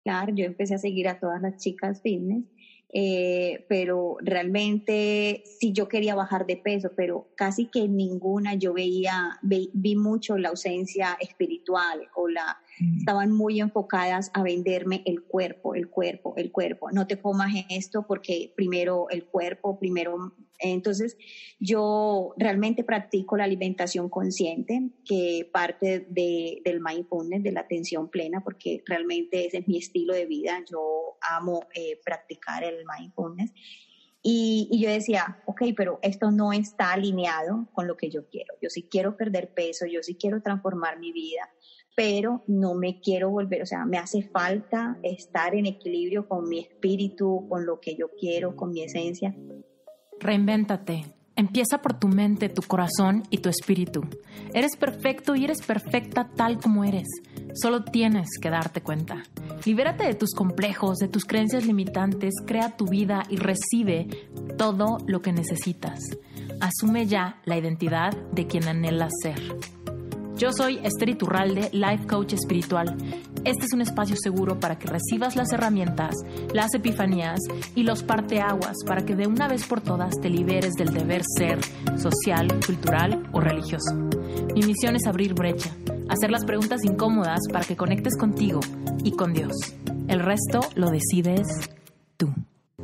Claro, yo empecé a seguir a todas las chicas fitness, pero realmente sí yo quería bajar de peso, pero casi que ninguna yo vi mucho la ausencia espiritual estaban muy enfocadas a venderme el cuerpo, el cuerpo, el cuerpo. No te comas esto porque primero el cuerpo, primero. Entonces, yo realmente practico la alimentación consciente, que parte del mindfulness, de la atención plena, porque realmente ese es mi estilo de vida. Yo amo practicar el mindfulness. Y yo decía, ok, pero esto no está alineado con lo que yo quiero. Yo sí quiero perder peso, yo sí quiero transformar mi vida, pero no me quiero volver, o sea, me hace falta estar en equilibrio con mi espíritu, con lo que yo quiero, con mi esencia. Reinvéntate. Empieza por tu mente, tu corazón y tu espíritu. Eres perfecto y eres perfecta tal como eres. Solo tienes que darte cuenta. Libérate de tus complejos, de tus creencias limitantes, crea tu vida y recibe todo lo que necesitas. Asume ya la identidad de quien anhelas ser. Yo soy Esther Iturralde, Life Coach Espiritual. Este es un espacio seguro para que recibas las herramientas, las epifanías y los parteaguas para que de una vez por todas te liberes del deber ser social, cultural o religioso. Mi misión es abrir brecha, hacer las preguntas incómodas para que conectes contigo y con Dios. El resto lo decides tú.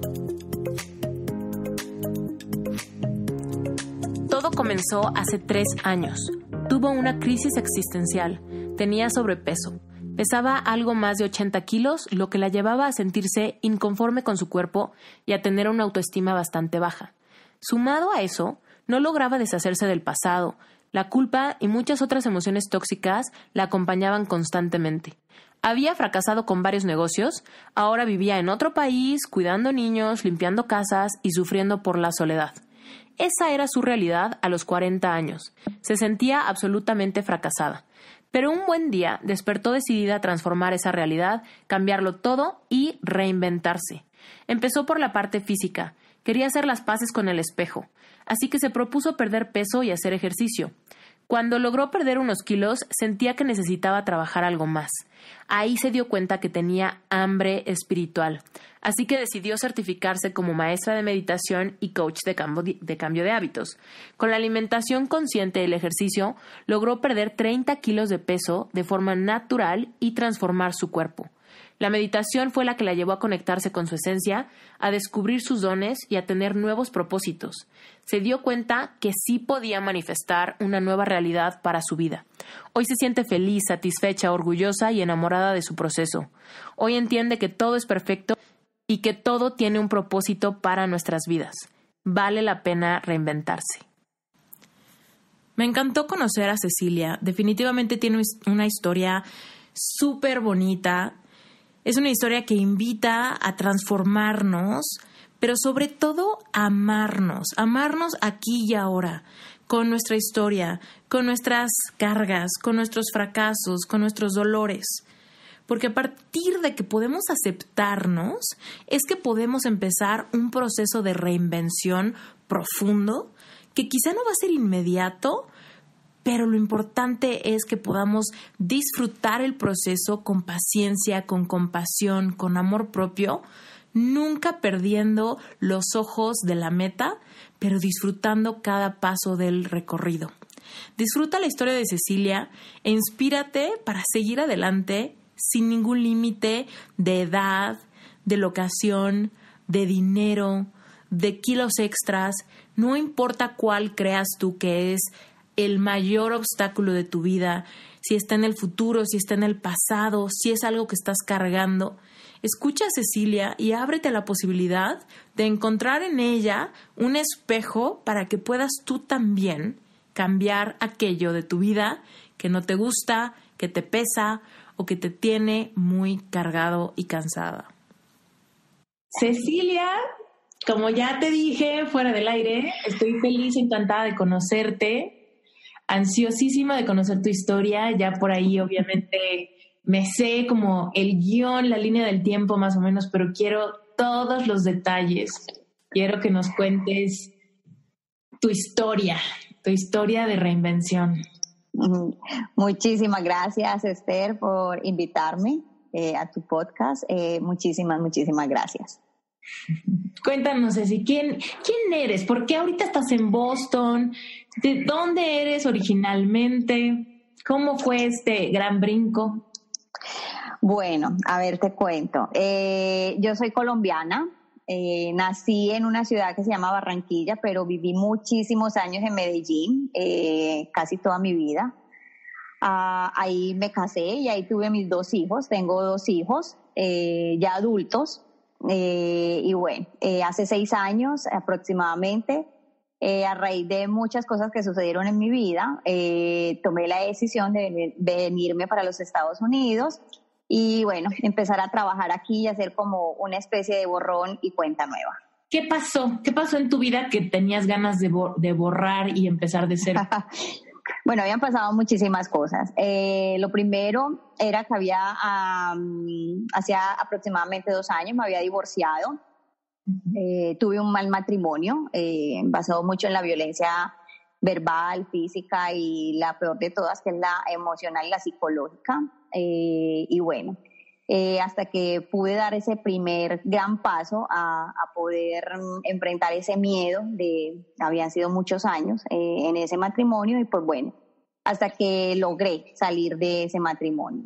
Todo comenzó hace 3 años. Tuvo una crisis existencial. Tenía sobrepeso. Pesaba algo más de 80 kilos, lo que la llevaba a sentirse inconforme con su cuerpo y a tener una autoestima bastante baja. Sumado a eso, no lograba deshacerse del pasado. La culpa y muchas otras emociones tóxicas la acompañaban constantemente. Había fracasado con varios negocios, ahora vivía en otro país, cuidando niños, limpiando casas y sufriendo por la soledad. Esa era su realidad a los 40 años. Se sentía absolutamente fracasada. Pero un buen día despertó decidida a transformar esa realidad, cambiarlo todo y reinventarse. Empezó por la parte física. Quería hacer las paces con el espejo. Así que se propuso perder peso y hacer ejercicio. Cuando logró perder unos kilos, sentía que necesitaba trabajar algo más. Ahí se dio cuenta que tenía hambre espiritual. Así que decidió certificarse como maestra de meditación y coach de cambio de hábitos. Con la alimentación consciente y el ejercicio, logró perder 30 kilos de peso de forma natural y transformar su cuerpo. La meditación fue la que la llevó a conectarse con su esencia, a descubrir sus dones y a tener nuevos propósitos. Se dio cuenta que sí podía manifestar una nueva realidad para su vida. Hoy se siente feliz, satisfecha, orgullosa y enamorada de su proceso. Hoy entiende que todo es perfecto y que todo tiene un propósito para nuestras vidas. Vale la pena reinventarse. Me encantó conocer a Cecilia. Definitivamente tiene una historia súper bonita. Es una historia que invita a transformarnos, pero sobre todo a amarnos aquí y ahora, con nuestra historia, con nuestras cargas, con nuestros fracasos, con nuestros dolores. Porque a partir de que podemos aceptarnos, es que podemos empezar un proceso de reinvención profundo, que quizá no va a ser inmediato, pero lo importante es que podamos disfrutar el proceso con paciencia, con compasión, con amor propio, nunca perdiendo los ojos de la meta, pero disfrutando cada paso del recorrido. Disfruta la historia de Cecilia e inspírate para seguir adelante sin ningún límite de edad, de locación, de dinero, de kilos extras. No importa cuál creas tú que es el mayor obstáculo de tu vida, si está en el futuro, si está en el pasado, si es algo que estás cargando. Escucha a Cecilia y ábrete a la posibilidad de encontrar en ella un espejo para que puedas tú también cambiar aquello de tu vida que no te gusta, que te pesa o que te tiene muy cargado y cansada. Cecilia, como ya te dije fuera del aire, estoy feliz, encantada de conocerte. Ansiosísima de conocer tu historia. Ya por ahí obviamente me sé como el guión, la línea del tiempo más o menos, pero quiero todos los detalles. Quiero que nos cuentes tu historia de reinvención. Muchísimas gracias, Esther, por invitarme. a tu podcast. Muchísimas gracias. Cuéntanos, Ceci, ¿quién eres? ¿Por qué ahorita estás en Boston? ¿De dónde eres originalmente? ¿Cómo fue este gran brinco? Bueno, a ver, te cuento. Yo soy colombiana. Nací en una ciudad que se llama Barranquilla, pero viví muchísimos años en Medellín, casi toda mi vida. Ahí me casé y ahí tuve mis 2 hijos. Tengo 2 hijos ya adultos. Y bueno, hace 6 años aproximadamente, a raíz de muchas cosas que sucedieron en mi vida, tomé la decisión de venirme para los Estados Unidos y bueno, empezar a trabajar aquí y hacer como una especie de borrón y cuenta nueva. ¿Qué pasó? ¿Qué pasó en tu vida que tenías ganas de borrar y empezar de cero? Bueno, habían pasado muchísimas cosas. Lo primero era que hacía aproximadamente 2 años me había divorciado. Tuve un mal matrimonio, basado mucho en la violencia verbal, física y la peor de todas, que es la emocional y la psicológica. Y bueno, hasta que pude dar ese primer gran paso a poder enfrentar ese miedo habían sido muchos años en ese matrimonio y pues bueno, hasta que logré salir de ese matrimonio.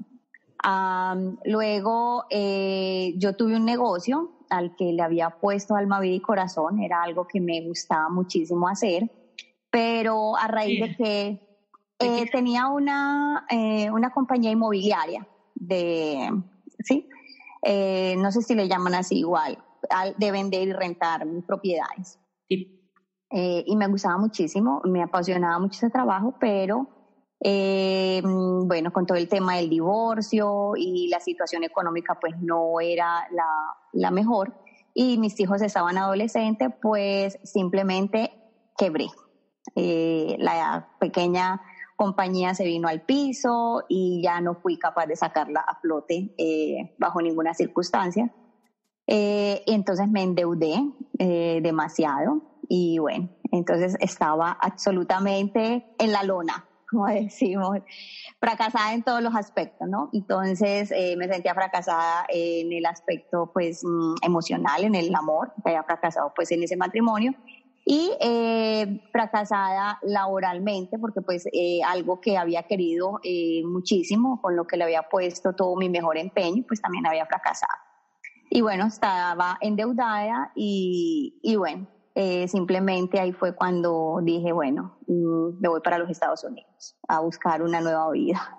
Luego yo tuve un negocio al que le había puesto alma, vida y corazón, era algo que me gustaba muchísimo hacer, pero a raíz de que tenía una compañía inmobiliaria ¿sí? No sé si le llaman así igual, de vender y rentar propiedades. Sí. Y me gustaba muchísimo, me apasionaba mucho ese trabajo, pero bueno, con todo el tema del divorcio y la situación económica pues no era la mejor y mis hijos estaban adolescentes, pues simplemente quebré. La pequeña compañía se vino al piso y ya no fui capaz de sacarla a flote bajo ninguna circunstancia. Entonces me endeudé demasiado y bueno, entonces estaba absolutamente en la lona, como decimos, fracasada en todos los aspectos, ¿no? Entonces me sentía fracasada en el aspecto pues emocional, en el amor, había fracasado pues en ese matrimonio. Y fracasada laboralmente porque pues algo que había querido muchísimo, con lo que le había puesto todo mi mejor empeño, pues también había fracasado. Y bueno, estaba endeudada y bueno, simplemente ahí fue cuando dije, bueno, me voy para los Estados Unidos a buscar una nueva vida.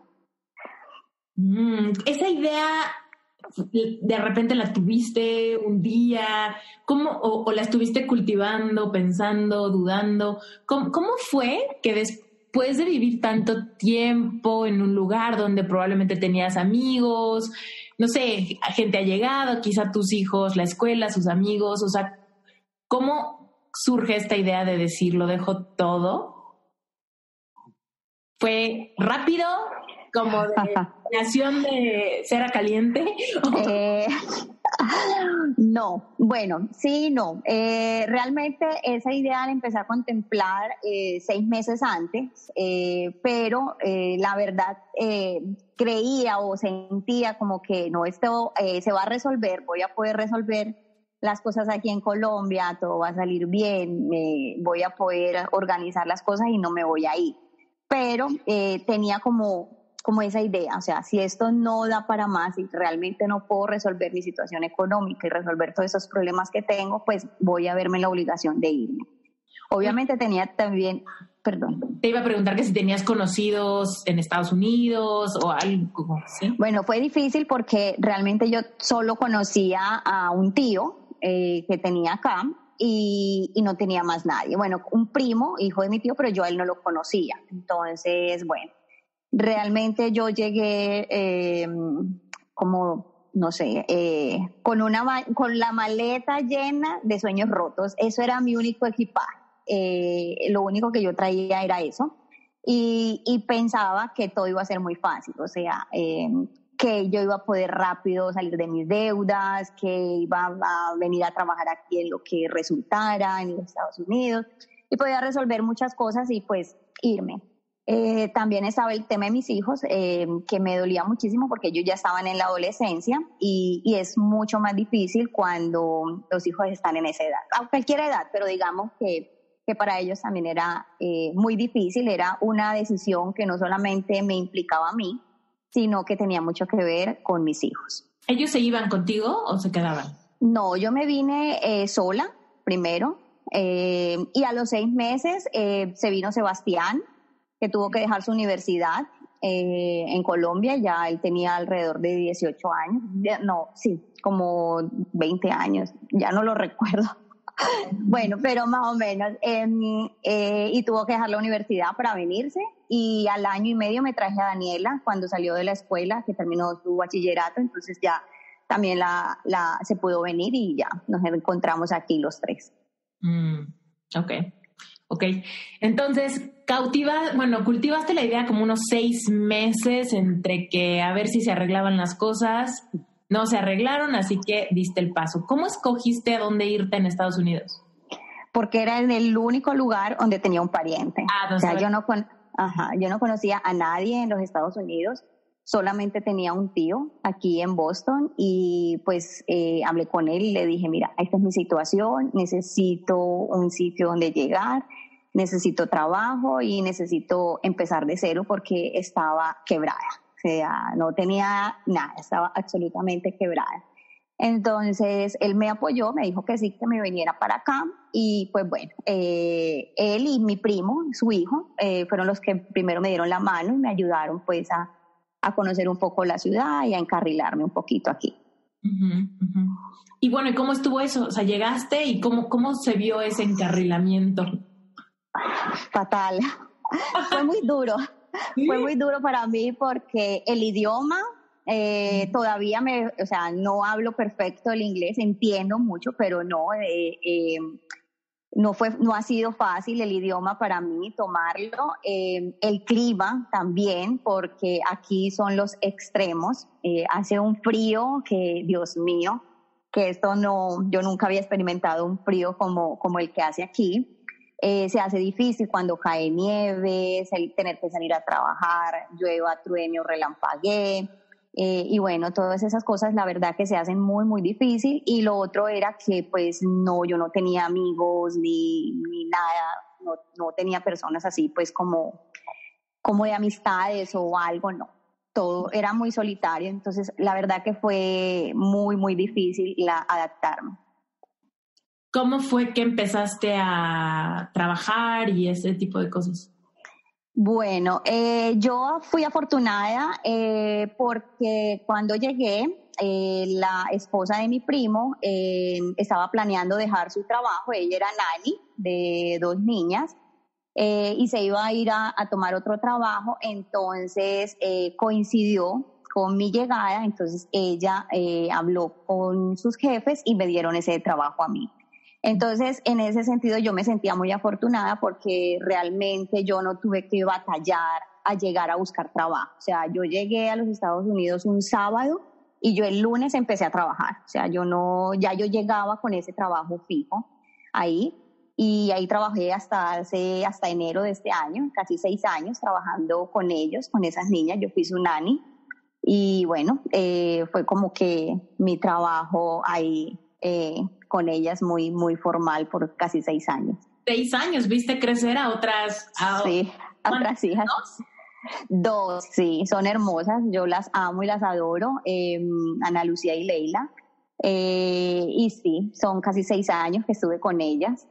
Esa idea de repente la tuviste un día, ¿cómo, o la estuviste cultivando, pensando, dudando? ¿Cómo fue que después de vivir tanto tiempo en un lugar donde probablemente tenías amigos, no sé, gente allegada, quizá tus hijos, la escuela, sus amigos, o sea, cómo surge esta idea de decir, lo dejo todo? ¿Fue rápido? ¿Como de nación de cera caliente? No, bueno, sí, no. Realmente esa idea la empecé a contemplar 6 meses antes, pero la verdad creía o sentía como que no, esto se va a resolver, voy a poder resolver las cosas aquí en Colombia, todo va a salir bien, voy a poder organizar las cosas y no me voy a ir. Pero tenía como esa idea, o sea, si esto no da para más y realmente no puedo resolver mi situación económica y resolver todos esos problemas que tengo, pues voy a verme en la obligación de irme. Obviamente tenía también, perdón. Te iba a preguntar que si tenías conocidos en Estados Unidos o algo, ¿sí? Bueno, fue difícil porque realmente yo solo conocía a un tío que tenía acá y no tenía más nadie. Bueno, un primo, hijo de mi tío, pero yo a él no lo conocía. Entonces, bueno, realmente yo llegué como, no sé, con la maleta llena de sueños rotos. Eso era mi único equipaje. Lo único que yo traía era eso. Y pensaba que todo iba a ser muy fácil, o sea, que yo iba a poder rápido salir de mis deudas, que iba a venir a trabajar aquí en lo que resultara en los Estados Unidos y podía resolver muchas cosas y pues irme. También estaba el tema de mis hijos, que me dolía muchísimo porque ellos ya estaban en la adolescencia y es mucho más difícil cuando los hijos están en esa edad, a cualquier edad, pero digamos que para ellos también era muy difícil, era una decisión que no solamente me implicaba a mí, sino que tenía mucho que ver con mis hijos. ¿Ellos se iban contigo o se quedaban? No, yo me vine sola primero y a los 6 meses se vino Sebastián, que tuvo que dejar su universidad en Colombia. Ya él tenía alrededor de 18 años, como 20 años, ya no lo recuerdo. Bueno, pero más o menos, y tuvo que dejar la universidad para venirse, y al año y medio me traje a Daniela cuando salió de la escuela, que terminó su bachillerato, entonces ya también se pudo venir y ya nos encontramos aquí los 3. Ok. Entonces, cultivaste la idea como unos 6 meses entre que a ver si se arreglaban las cosas. No se arreglaron, así que diste el paso. ¿Cómo escogiste a dónde irte en Estados Unidos? Porque era el único lugar donde tenía un pariente. O sea, yo no conocía a nadie en los Estados Unidos, solamente tenía un tío aquí en Boston y pues hablé con él y le dije, mira, esta es mi situación, necesito un sitio donde llegar, necesito trabajo y necesito empezar de cero porque estaba quebrada. O sea, no tenía nada, estaba absolutamente quebrada. Entonces, él me apoyó, me dijo que sí, que me viniera para acá. Y pues bueno, él y mi primo, su hijo, fueron los que primero me dieron la mano y me ayudaron pues a conocer un poco la ciudad y a encarrilarme un poquito aquí. Y bueno, ¿y cómo estuvo eso? O sea, llegaste y ¿cómo se vio ese encarrilamiento? Fatal. Fue muy duro. ¿Sí? Fue muy duro para mí porque el idioma todavía no hablo perfecto el inglés, entiendo mucho, pero no ha sido fácil el idioma para mí tomarlo. El clima también, porque aquí son los extremos. Hace un frío que, Dios mío, que yo nunca había experimentado un frío como el que hace aquí. Se hace difícil cuando cae nieve, tener que salir a trabajar, llueva, truene o relampaguee. Y bueno, todas esas cosas la verdad que se hacen muy, muy difícil. Y lo otro era que pues yo no tenía amigos ni nada, no tenía personas así pues como de amistades o algo, no. Todo era muy solitario, entonces la verdad que fue muy, muy difícil adaptarme. ¿Cómo fue que empezaste a trabajar y ese tipo de cosas? Bueno, yo fui afortunada porque cuando llegué, la esposa de mi primo estaba planeando dejar su trabajo. Ella era nanny de 2 niñas y se iba a ir a tomar otro trabajo. Entonces coincidió con mi llegada, entonces ella habló con sus jefes y me dieron ese trabajo a mí. Entonces, en ese sentido, yo me sentía muy afortunada porque realmente yo no tuve que batallar a llegar a buscar trabajo. O sea, yo llegué a los Estados Unidos un sábado y yo el lunes empecé a trabajar. O sea, yo llegaba con ese trabajo fijo ahí, y ahí trabajé hasta enero de este año, casi 6 años trabajando con ellos, con esas niñas. Yo fui su nanny y bueno, fue como que mi trabajo ahí con ellas muy, muy formal por casi 6 años. 6 años, ¿viste crecer a otras? Sí, a otras hijas. 2, sí, son hermosas, yo las amo y las adoro, Ana Lucía y Leila, y sí, son casi 6 años que estuve con ellas.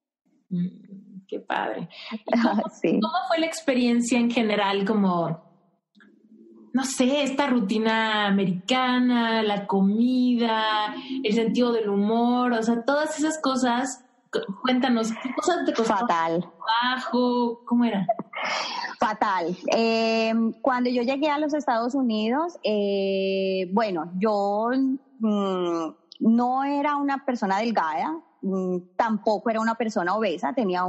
Qué padre. Sí. ¿Cómo fue la experiencia en general, como, no sé, esta rutina americana, la comida, el sentido del humor, o sea, todas esas cosas? Cuéntanos, ¿qué cosas te costaron? Fatal. ¿Trabajo? ¿Cómo era? Fatal. Cuando yo llegué a los Estados Unidos, bueno, yo no era una persona delgada, tampoco era una persona obesa, tenía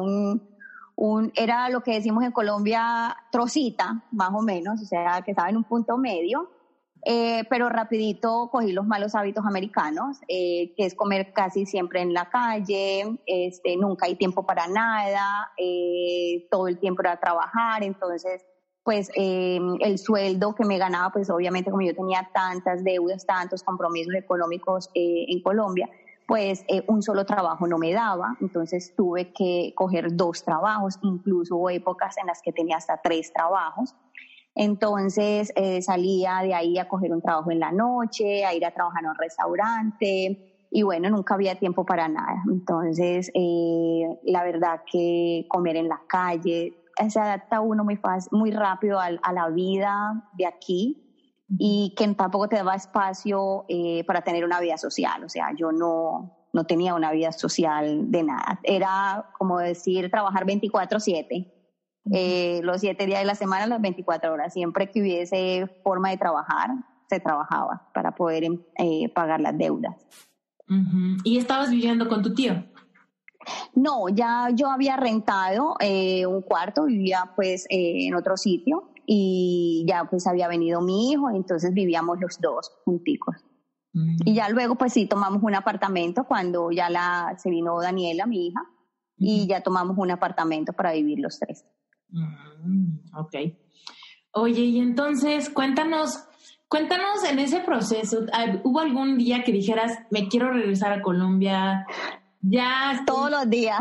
era lo que decimos en Colombia trocita, más o menos, o sea, que estaba en un punto medio. pero rapidito cogí los malos hábitos americanos, que es comer casi siempre en la calle, nunca hay tiempo para nada, todo el tiempo era trabajar, entonces pues el sueldo que me ganaba, pues obviamente como yo tenía tantas deudas, tantos compromisos económicos en Colombia, pues un solo trabajo no me daba, entonces tuve que coger 2 trabajos, incluso hubo épocas en las que tenía hasta 3 trabajos. Entonces salía de ahí a coger un trabajo en la noche, a ir a trabajar en un restaurante y bueno, nunca había tiempo para nada. Entonces la verdad que comer en la calle, se adapta uno muy fácil, muy rápido a la vida de aquí y que tampoco te daba espacio para tener una vida social. O sea, yo no tenía una vida social de nada. Era como decir trabajar 24/7. Los 7 días de la semana, las 24 horas. Siempre que hubiese forma de trabajar, se trabajaba para poder pagar las deudas. Uh-huh. ¿Y estabas viviendo con tu tío? No, ya yo había rentado un cuarto, vivía pues en otro sitio y ya pues había venido mi hijo, entonces vivíamos los 2 junticos. Uh-huh. Y ya luego pues sí tomamos un apartamento cuando ya se vino Daniela, mi hija, uh-huh. Y ya tomamos un apartamento para vivir los 3. Ok. Oye, y entonces cuéntanos en ese proceso, ¿hubo algún día que dijeras, me quiero regresar a Colombia? Ya todos los días.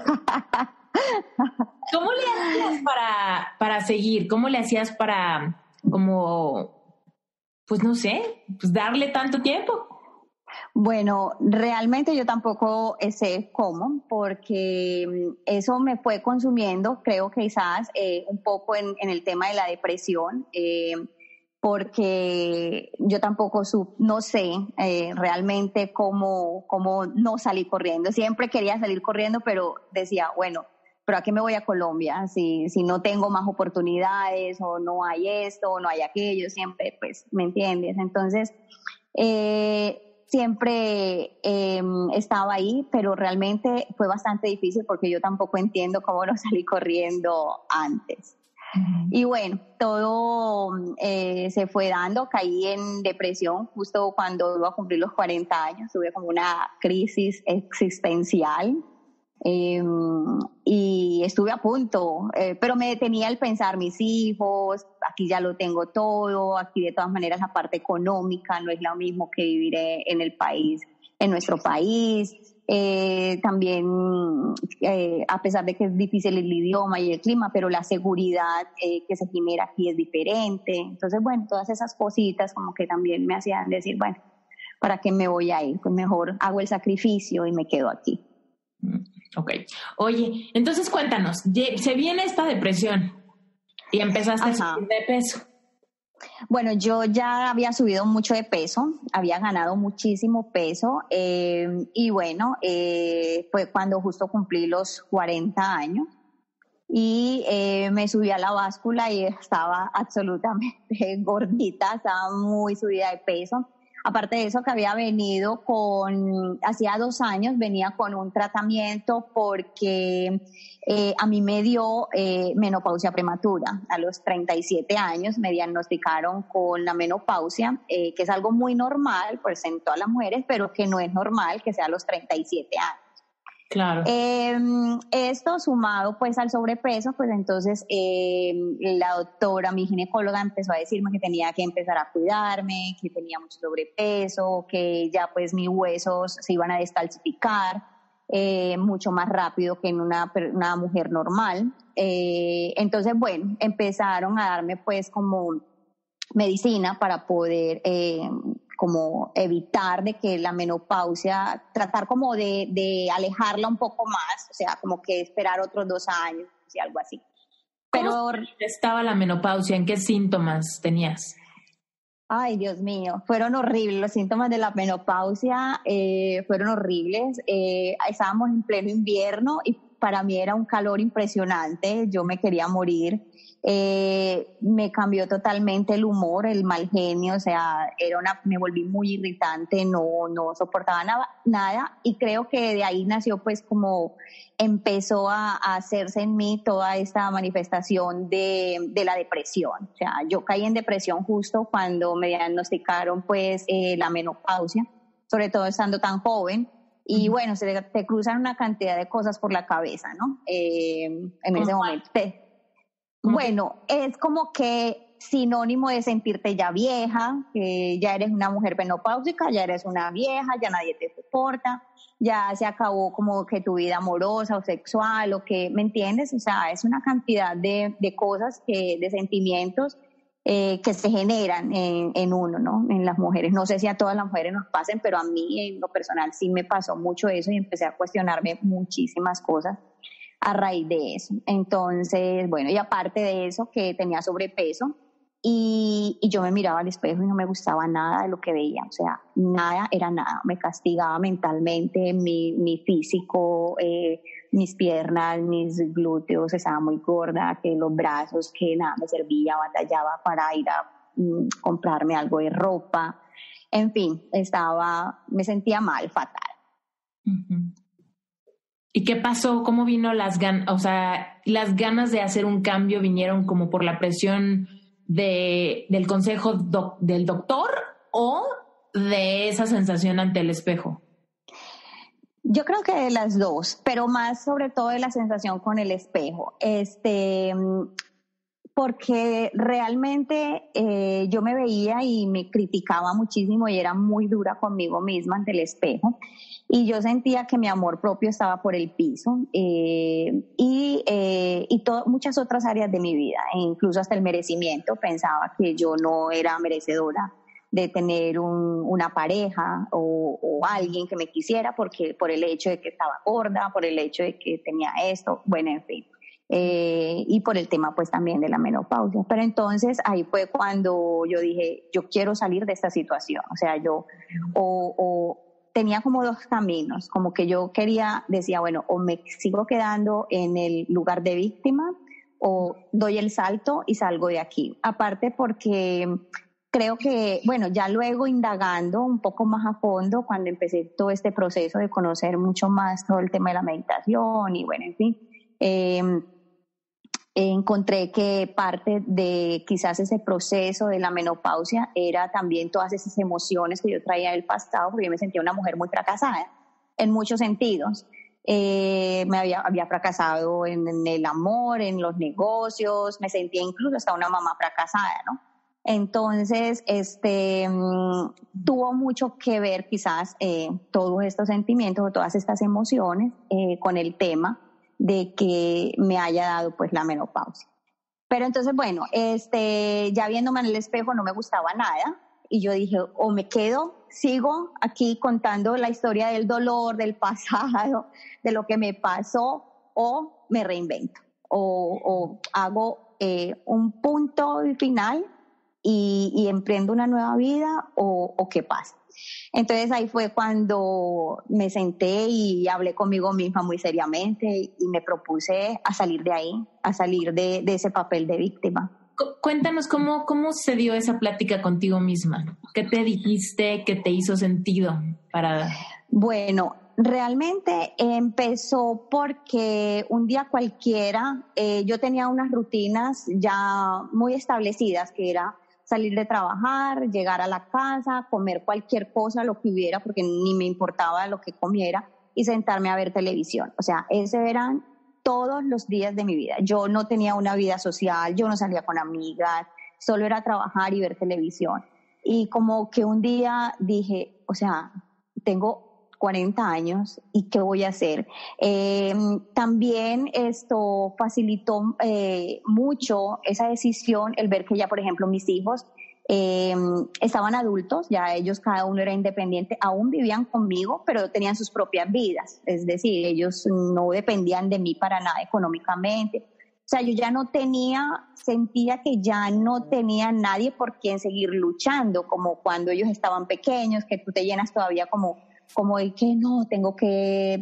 ¿Cómo le hacías para seguir? ¿Cómo le hacías para, como, pues no sé, pues darle tanto tiempo? Bueno, realmente yo tampoco sé cómo, porque eso me fue consumiendo, creo que quizás un poco en el tema de la depresión, porque yo tampoco no sé realmente cómo no salí corriendo. Siempre quería salir corriendo, pero decía, bueno, ¿pero a qué me voy a Colombia? Si no tengo más oportunidades o no hay esto o no hay aquello, siempre, pues, ¿me entiendes? Entonces, siempre estaba ahí, pero realmente fue bastante difícil porque yo tampoco entiendo cómo no salí corriendo antes. Uh-huh. Y bueno, todo se fue dando, caí en depresión justo cuando iba a cumplir los 40 años, tuve como una crisis existencial y estuve a punto, pero me detenía el pensar mis hijos, aquí ya lo tengo todo, aquí de todas maneras la parte económica no es lo mismo que vivir en el país, en nuestro país. También a pesar de que es difícil el idioma y el clima, pero la seguridad que se genera aquí es diferente. Entonces, bueno, todas esas cositas como que también me hacían decir, bueno, ¿para qué me voy a ir? Pues mejor hago el sacrificio y me quedo aquí. Ok. Oye, entonces cuéntanos, se viene esta depresión y empezaste a subir de peso. Bueno, yo ya había subido mucho de peso, había ganado muchísimo peso y bueno, fue cuando justo cumplí los 40 años y me subí a la báscula y estaba absolutamente gordita, estaba muy subida de peso. Aparte de eso que había venido hacía 2 años venía con un tratamiento porque a mí me dio menopausia prematura. A los 37 años me diagnosticaron con la menopausia, que es algo muy normal pues en todas las mujeres, pero que no es normal que sea a los 37 años. Claro. Esto sumado pues al sobrepeso, pues entonces la doctora, mi ginecóloga, empezó a decirme que tenía que empezar a cuidarme, que tenía mucho sobrepeso, que ya pues mis huesos se iban a descalcificar mucho más rápido que en una mujer normal. Entonces, bueno, empezaron a darme pues como medicina para poder como evitar de que la menopausia, tratar como de alejarla un poco más, o sea, como que esperar otros 2 años y algo así. Pero ¿cómo estaba la menopausia? ¿En qué síntomas tenías? Ay, Dios mío, fueron horribles. Los síntomas de la menopausia fueron horribles. Estábamos en pleno invierno y para mí era un calor impresionante. Yo me quería morir. Me cambió totalmente el humor, el mal genio, o sea, me volví muy irritante, no soportaba nada, y creo que de ahí nació pues como empezó a hacerse en mí toda esta manifestación de la depresión. O sea, yo caí en depresión justo cuando me diagnosticaron pues la menopausia, sobre todo estando tan joven. Y bueno, te cruzan una cantidad de cosas por la cabeza, ¿no? En ese momento. Bueno, es como que sinónimo de sentirte ya vieja, que ya eres una mujer menopáusica, ya eres una vieja, ya nadie te soporta, ya se acabó como que tu vida amorosa o sexual, o que, ¿me entiendes? O sea, es una cantidad de cosas, de sentimientos que se generan en uno, ¿no? En las mujeres. No sé si a todas las mujeres nos pasen, pero a mí en lo personal sí me pasó mucho eso y empecé a cuestionarme muchísimas cosas a raíz de eso. Entonces, bueno, y aparte de eso, que tenía sobrepeso y yo me miraba al espejo y no me gustaba nada de lo que veía, o sea, nada era nada, me castigaba mentalmente, mi físico, mis piernas, mis glúteos, estaba muy gorda, que los brazos, que nada me servía, batallaba para ir a comprarme algo de ropa, en fin, me sentía mal, fatal. Uh-huh. ¿Y qué pasó? ¿Cómo vino las ganas? O sea, ¿las ganas de hacer un cambio vinieron como por la presión del consejo del doctor o de esa sensación ante el espejo? Yo creo que de las dos, pero más sobre todo de la sensación con el espejo. Porque realmente yo me veía y me criticaba muchísimo y era muy dura conmigo misma ante el espejo. Y yo sentía que mi amor propio estaba por el piso muchas otras áreas de mi vida, e incluso hasta el merecimiento. Pensaba que yo no era merecedora de tener una pareja o alguien que me quisiera por el hecho de que estaba gorda, por el hecho de que tenía esto, bueno, en fin. Y por el tema pues también de la menopausia. Pero entonces ahí fue cuando yo dije, yo quiero salir de esta situación. O sea, yo tenía como dos caminos, como que yo decía, bueno, o me sigo quedando en el lugar de víctima o doy el salto y salgo de aquí. Aparte porque creo que, bueno, ya luego indagando un poco más a fondo, cuando empecé todo este proceso de conocer mucho más todo el tema de la meditación y bueno, en fin, encontré que parte de quizás ese proceso de la menopausia era también todas esas emociones que yo traía del pasado, porque yo me sentía una mujer muy fracasada en muchos sentidos. Había fracasado en el amor, en los negocios, me sentía incluso hasta una mamá fracasada, ¿no? Entonces, tuvo mucho que ver quizás todos estos sentimientos o todas estas emociones con el tema de que me haya dado pues la menopausia. Pero entonces, bueno, ya viéndome en el espejo no me gustaba nada y yo dije, o me sigo aquí contando la historia del dolor, del pasado, de lo que me pasó, o me reinvento, o hago un punto final y emprendo una nueva vida, o qué pasa. Entonces ahí fue cuando me senté y hablé conmigo misma muy seriamente y me propuse a salir de ahí, a salir de ese papel de víctima. Cuéntanos cómo se dio esa plática contigo misma. ¿Qué te dijiste? ¿Qué te hizo sentido para...? Bueno, realmente empezó porque un día cualquiera yo tenía unas rutinas ya muy establecidas, que era salir de trabajar, llegar a la casa, comer cualquier cosa, lo que hubiera, porque ni me importaba lo que comiera, y sentarme a ver televisión. O sea, esos eran todos los días de mi vida. Yo no tenía una vida social, yo no salía con amigas, solo era trabajar y ver televisión. Y como que un día dije, o sea, tengo 40 años y ¿qué voy a hacer? También esto facilitó mucho esa decisión, el ver que ya, por ejemplo, mis hijos estaban adultos, ya ellos cada uno era independiente, aún vivían conmigo, pero tenían sus propias vidas, es decir, ellos no dependían de mí para nada económicamente. O sea, yo ya sentía que ya no tenía nadie por quien seguir luchando, como cuando ellos estaban pequeños, que tú te llenas todavía como de que no, tengo que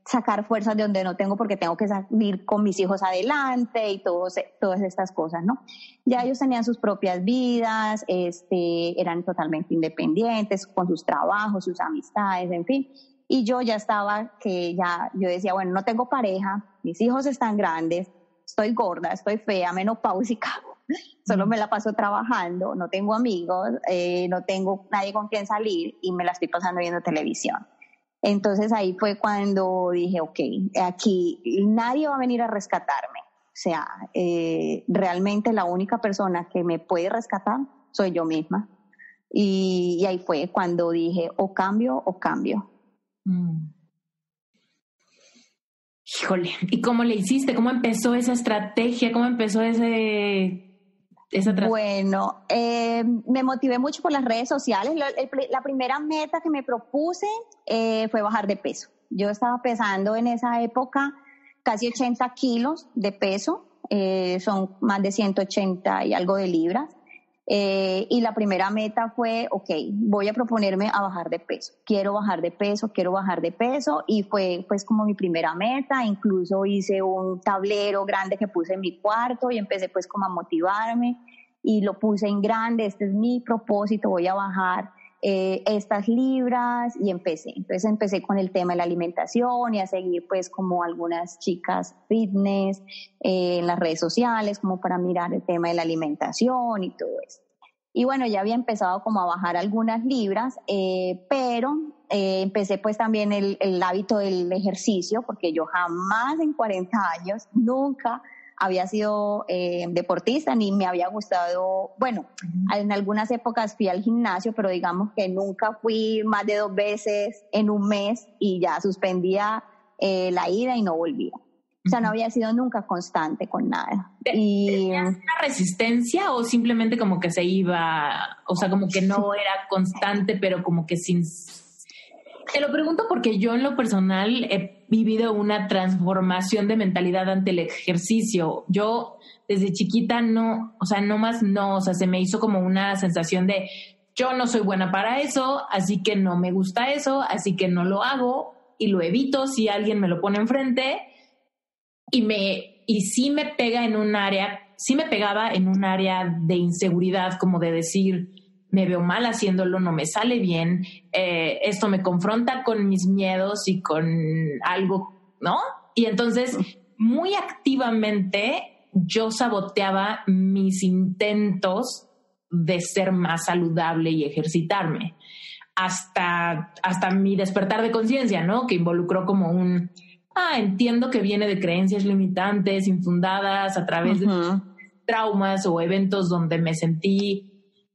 sacar fuerzas de donde no tengo porque tengo que salir con mis hijos adelante y todas estas cosas, ¿no? Ya ellos tenían sus propias vidas, eran totalmente independientes con sus trabajos, sus amistades, en fin. Y yo ya estaba yo decía, bueno, no tengo pareja, mis hijos están grandes, estoy gorda, estoy fea, menopáusica, solo me la paso trabajando, no tengo amigos, no tengo nadie con quien salir y me la estoy pasando viendo televisión. Entonces ahí fue cuando dije, ok, aquí nadie va a venir a rescatarme. O sea, realmente la única persona que me puede rescatar soy yo misma. Y ahí fue cuando dije, o cambio o cambio. Híjole, ¿y cómo le hiciste? ¿Cómo empezó esa estrategia? ¿Cómo empezó Bueno, me motivé mucho por las redes sociales. La primera meta que me propuse fue bajar de peso. Yo estaba pesando en esa época casi 80 kilos de peso, son más de 180 y algo de libras. Y la primera meta fue, ok, voy a proponerme a bajar de peso. Quiero bajar de peso. Y fue pues como mi primera meta. Incluso hice un tablero grande que puse en mi cuarto y empecé pues como a motivarme. Y lo puse en grande, este es mi propósito, voy a bajar estas libras y empecé. Entonces empecé con el tema de la alimentación y a seguir pues como algunas chicas fitness en las redes sociales como para mirar el tema de la alimentación y todo eso. Y bueno, ya había empezado como a bajar algunas libras, pero empecé pues también el hábito del ejercicio porque yo jamás en 40 años, nunca había sido deportista ni me había gustado, bueno, en algunas épocas fui al gimnasio, pero digamos que nunca fui más de 2 veces en un mes y ya suspendía la ida y no volvía. O sea, no había sido nunca constante con nada. ¿Tenías una resistencia o simplemente como que se iba, o sea, como que no era constante, pero como que sin... Te lo pregunto porque yo en lo personal he vivido una transformación de mentalidad ante el ejercicio. Yo desde chiquita se me hizo como una sensación de yo no soy buena para eso, así que no me gusta eso, así que no lo hago y lo evito si alguien me lo pone enfrente y sí me pegaba en un área de inseguridad, como de decir, me veo mal haciéndolo, no me sale bien, esto me confronta con mis miedos y con algo, ¿no? Y entonces, muy activamente, yo saboteaba mis intentos de ser más saludable y ejercitarme, hasta mi despertar de conciencia, ¿no? Que involucró como entiendo que viene de creencias limitantes, infundadas a través de traumas o eventos donde me sentí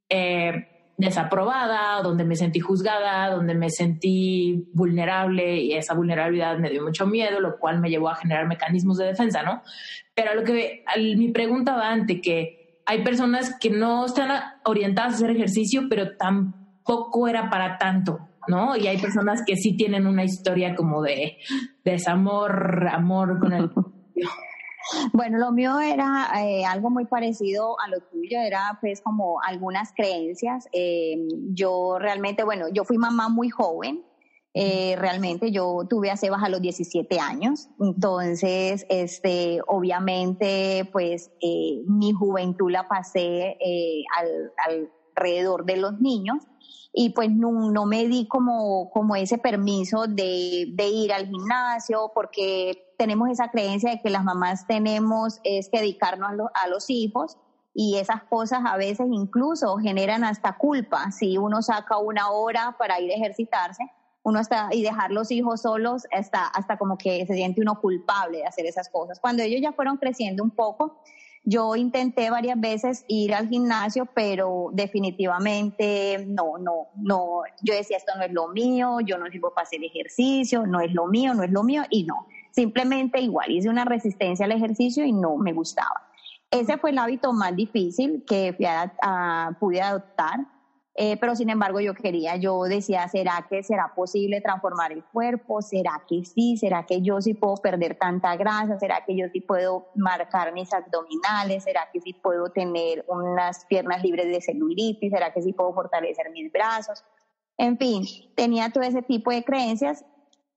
desaprobada, donde me sentí juzgada, donde me sentí vulnerable y esa vulnerabilidad me dio mucho miedo, lo cual me llevó a generar mecanismos de defensa, ¿no? Pero mi pregunta va ante que hay personas que no están orientadas a hacer ejercicio, pero tampoco era para tanto, ¿no? Y hay personas que sí tienen una historia como de desamor, amor con el... Bueno, lo mío era algo muy parecido a lo tuyo, era pues como algunas creencias. Yo realmente, yo fui mamá muy joven, realmente yo tuve a Sebas a los 17 años, entonces obviamente pues mi juventud la pasé alrededor de los niños. Y pues no me di como ese permiso de ir al gimnasio porque tenemos esa creencia de que las mamás tenemos es que dedicarnos a los hijos y esas cosas a veces incluso generan hasta culpa. Si uno saca 1 hora para ir a ejercitarse, y dejar los hijos solos, hasta como que se siente uno culpable de hacer esas cosas. Cuando ellos ya fueron creciendo un poco, yo intenté varias veces ir al gimnasio, pero definitivamente no. Yo decía, esto no es lo mío, yo no sirvo para hacer ejercicio, no es lo mío, y no. Simplemente igual hice una resistencia al ejercicio y no me gustaba. Ese fue el hábito más difícil que pude adoptar. Pero sin embargo yo decía, ¿será posible transformar el cuerpo? ¿Será que sí? ¿Será que yo sí puedo perder tanta grasa? ¿Será que yo sí puedo marcar mis abdominales? ¿Será que sí puedo tener unas piernas libres de celulitis? ¿Será que sí puedo fortalecer mis brazos? En fin, tenía todo ese tipo de creencias,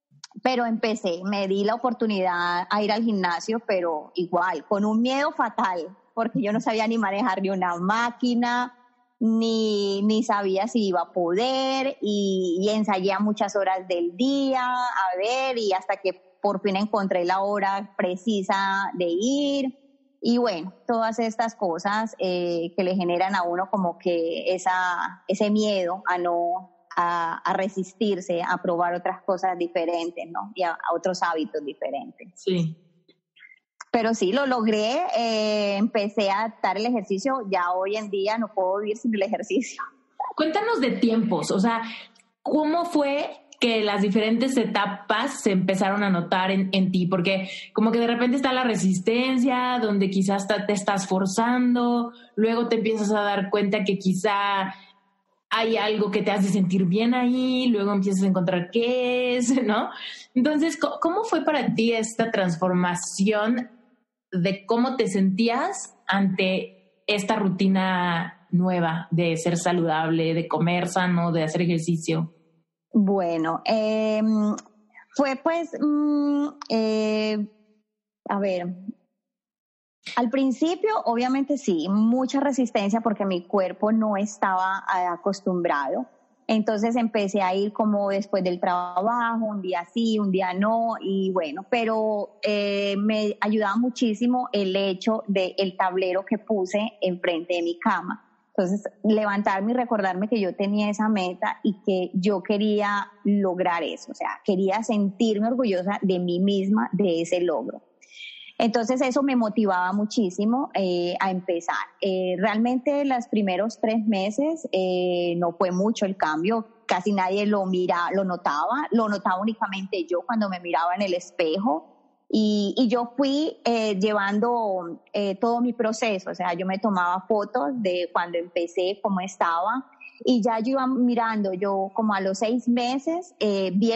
pero me di la oportunidad a ir al gimnasio, pero igual, con un miedo fatal, porque yo no sabía ni manejar ni una máquina, ni sabía si iba a poder, y ensayé a muchas horas del día, a ver, y hasta que por fin encontré la hora precisa de ir. Y bueno, todas estas cosas que le generan a uno como que ese miedo a resistirse, a probar otras cosas diferentes, ¿no? Y a otros hábitos diferentes. Sí. Pero sí, lo logré, empecé a adaptar el ejercicio, ya hoy en día no puedo vivir sin el ejercicio. Cuéntanos de tiempos, o sea, ¿cómo fue que las diferentes etapas se empezaron a notar en ti? Porque como que de repente está la resistencia, donde quizás te estás forzando, luego te empiezas a dar cuenta que quizá hay algo que te hace sentir bien ahí, luego empiezas a encontrar qué es, ¿no? Entonces, ¿cómo fue para ti esta transformación de cómo te sentías ante esta rutina nueva de ser saludable, de comer sano, de hacer ejercicio? Bueno, fue pues, a ver, al principio obviamente sí, mucha resistencia porque mi cuerpo no estaba acostumbrado. Entonces empecé a ir como después del trabajo, un día sí, un día no, y bueno, pero me ayudaba muchísimo el hecho del tablero que puse enfrente de mi cama. Entonces, levantarme y recordarme que yo tenía esa meta y que yo quería lograr eso, o sea, quería sentirme orgullosa de mí misma, de ese logro. Entonces eso me motivaba muchísimo a empezar. Realmente los primeros 3 meses no fue mucho el cambio, casi nadie lo notaba únicamente yo cuando me miraba en el espejo. Y yo fui llevando todo mi proceso, o sea, yo me tomaba fotos de cuando empecé, cómo estaba, y ya yo iba mirando, yo como a los 6 meses vi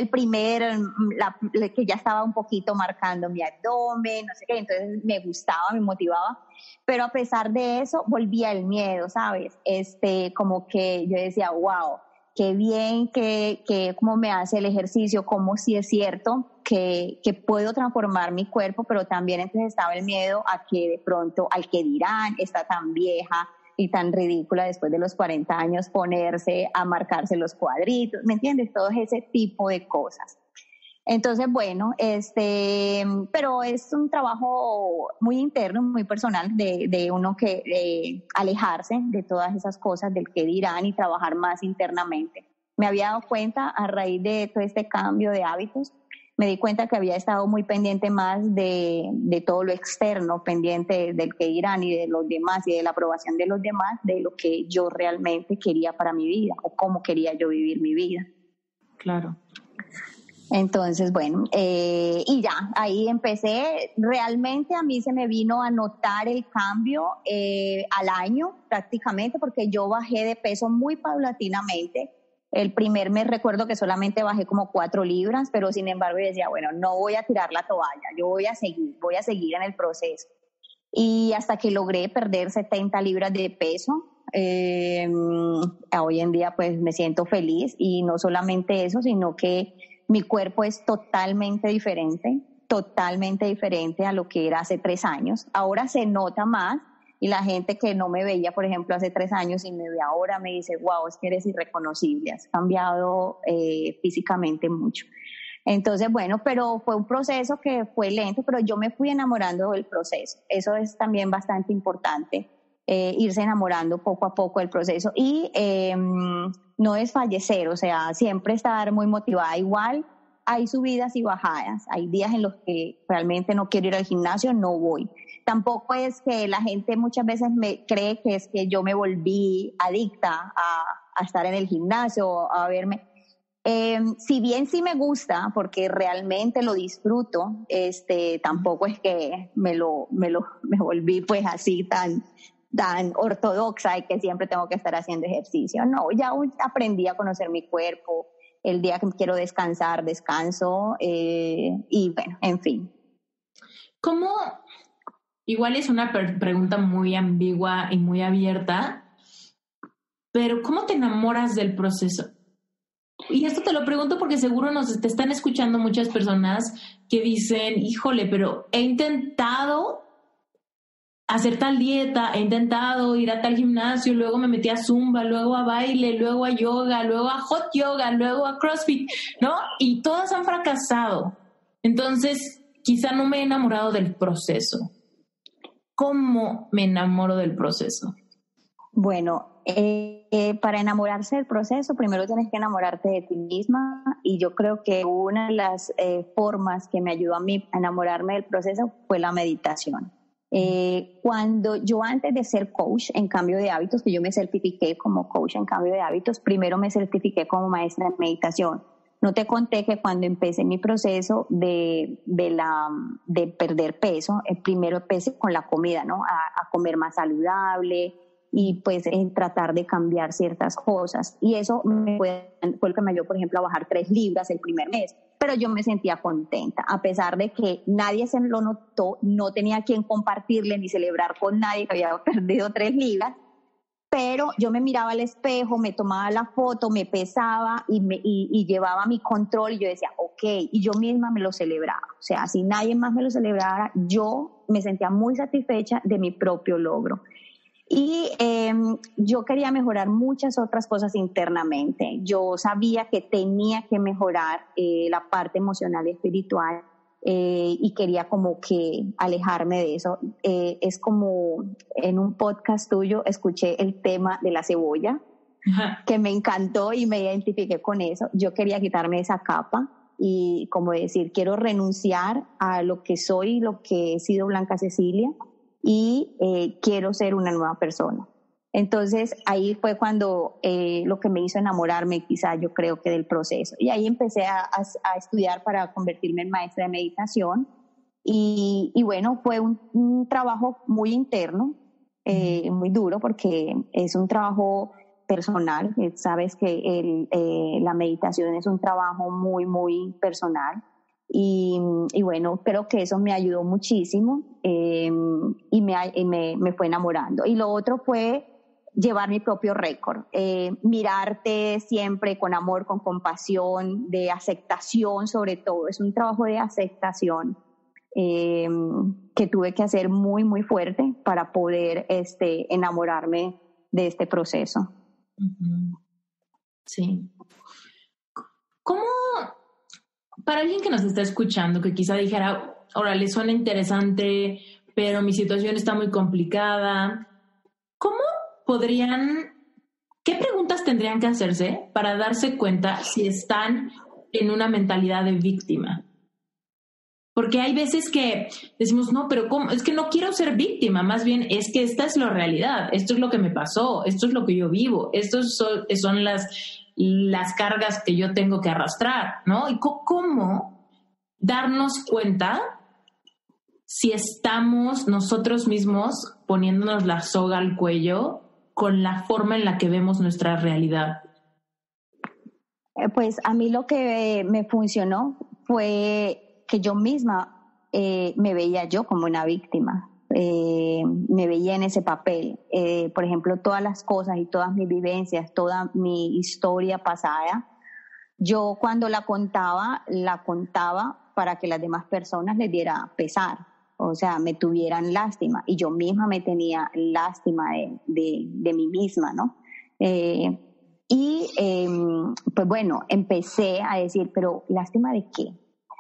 que ya estaba un poquito marcando mi abdomen, no sé qué, entonces me gustaba, me motivaba, pero a pesar de eso volvía el miedo, ¿sabes? Como que yo decía, wow, qué bien que cómo me hace el ejercicio, cómo sí es cierto que puedo transformar mi cuerpo, pero también entonces estaba el miedo a que de pronto, al que dirán, está tan vieja y tan ridícula después de los 40 años ponerse a marcarse los cuadritos, ¿me entiendes? Todo ese tipo de cosas. Entonces, bueno, pero es un trabajo muy interno, muy personal de uno que alejarse de todas esas cosas, del que dirán y trabajar más internamente. Me había dado cuenta a raíz de todo este cambio de hábitos, me di cuenta que había estado muy pendiente más de todo lo externo, pendiente del que dirán y de los demás y de la aprobación de los demás, de lo que yo realmente quería para mi vida o cómo quería yo vivir mi vida. Claro. Entonces, bueno, y ya, ahí empecé, realmente a mí se me vino a notar el cambio al año prácticamente, porque yo bajé de peso muy paulatinamente. El primer mes recuerdo que solamente bajé como 4 libras, pero sin embargo yo decía, bueno, no voy a tirar la toalla, yo voy a seguir en el proceso. Y hasta que logré perder 70 libras de peso, hoy en día pues me siento feliz, y no solamente eso, sino que mi cuerpo es totalmente diferente a lo que era hace 3 años. Ahora se nota más, y la gente que no me veía, por ejemplo, hace 3 años y me ve ahora, me dice, wow, es que eres irreconocible, has cambiado físicamente mucho. Entonces, bueno, pero fue un proceso que fue lento, pero yo me fui enamorando del proceso. Eso es también bastante importante, irse enamorando poco a poco del proceso y no desfallecer, o sea, siempre estar muy motivada. Igual hay subidas y bajadas, hay días en los que realmente no quiero ir al gimnasio, no voy. Tampoco es que la gente muchas veces me cree que es que yo me volví adicta a estar en el gimnasio, a verme. Si bien sí me gusta, porque realmente lo disfruto, tampoco es que me volví pues así tan ortodoxa y que siempre tengo que estar haciendo ejercicio. No, ya aprendí a conocer mi cuerpo. El día que quiero descansar, descanso, y bueno, en fin. ¿Cómo? Igual es una pregunta muy ambigua y muy abierta, pero ¿cómo te enamoras del proceso? y esto te lo pregunto porque seguro te están escuchando muchas personas que dicen, híjole, pero he intentado hacer tal dieta, he intentado ir a tal gimnasio, luego me metí a Zumba, luego a baile, luego a yoga, luego a hot yoga, luego a CrossFit, ¿no? Y todas han fracasado. Entonces, quizá no me he enamorado del proceso. ¿Cómo me enamoro del proceso? Bueno, para enamorarse del proceso, primero tienes que enamorarte de ti misma, y yo creo que una de las formas que me ayudó a mí a enamorarme del proceso fue la meditación. Cuando yo, antes de ser coach en cambio de hábitos, que yo me certifiqué como coach en cambio de hábitos, primero me certifiqué como maestra de meditación. No te conté que cuando empecé mi proceso de perder peso, primero empecé con la comida, ¿no? A comer más saludable y pues tratar de cambiar ciertas cosas. Y eso fue el que me ayudó, por ejemplo, a bajar 3 libras el primer mes. Pero yo me sentía contenta, a pesar de que nadie se lo notó, no tenía quien compartirle ni celebrar con nadie que había perdido 3 libras, pero yo me miraba al espejo, me tomaba la foto, me pesaba y llevaba mi control, y yo decía, ok, y yo misma me lo celebraba. O sea, si nadie más me lo celebrara, yo me sentía muy satisfecha de mi propio logro. Y yo quería mejorar muchas otras cosas internamente. Yo sabía que tenía que mejorar la parte emocional y espiritual, y quería como que alejarme de eso. Es como en un podcast tuyo escuché el tema de la cebolla, que me encantó y me identifiqué con eso. Yo quería quitarme esa capa y como decir, quiero renunciar a lo que soy, lo que he sido Blanca Cecilia, y quiero ser una nueva persona. Entonces ahí fue cuando lo que me hizo enamorarme, quizá yo creo que del proceso, y ahí empecé a estudiar para convertirme en maestra de meditación, y bueno, fue un trabajo muy interno, muy duro, porque es un trabajo personal. Sabes que la meditación es un trabajo muy, muy personal. Y bueno, creo que eso me ayudó muchísimo, y me fue enamorando. Y lo otro fue llevar mi propio récord, mirarte siempre con amor, con compasión, de aceptación sobre todo. Es un trabajo de aceptación que tuve que hacer muy, muy fuerte para poder enamorarme de este proceso. Sí. ¿Cómo, para alguien que nos está escuchando, que quizá dijera, órale, suena interesante, pero mi situación está muy complicada, qué preguntas tendrían que hacerse para darse cuenta si están en una mentalidad de víctima? Porque hay veces que decimos, no, pero ¿cómo? Es que no quiero ser víctima, más bien es que esta es la realidad, esto es lo que me pasó, esto es lo que yo vivo, estos son las cargas que yo tengo que arrastrar, ¿no? Y ¿cómo darnos cuenta si estamos nosotros mismos poniéndonos la soga al cuello con la forma en la que vemos nuestra realidad? Pues a mí lo que me funcionó fue que yo misma me veía yo como una víctima. Me veía en ese papel. Por ejemplo, todas las cosas y todas mis vivencias, toda mi historia pasada, yo cuando la contaba para que las demás personas les diera pesar, o sea, me tuvieran lástima, y yo misma me tenía lástima de mí misma, ¿no? Pues bueno, empecé a decir, pero ¿lástima de qué?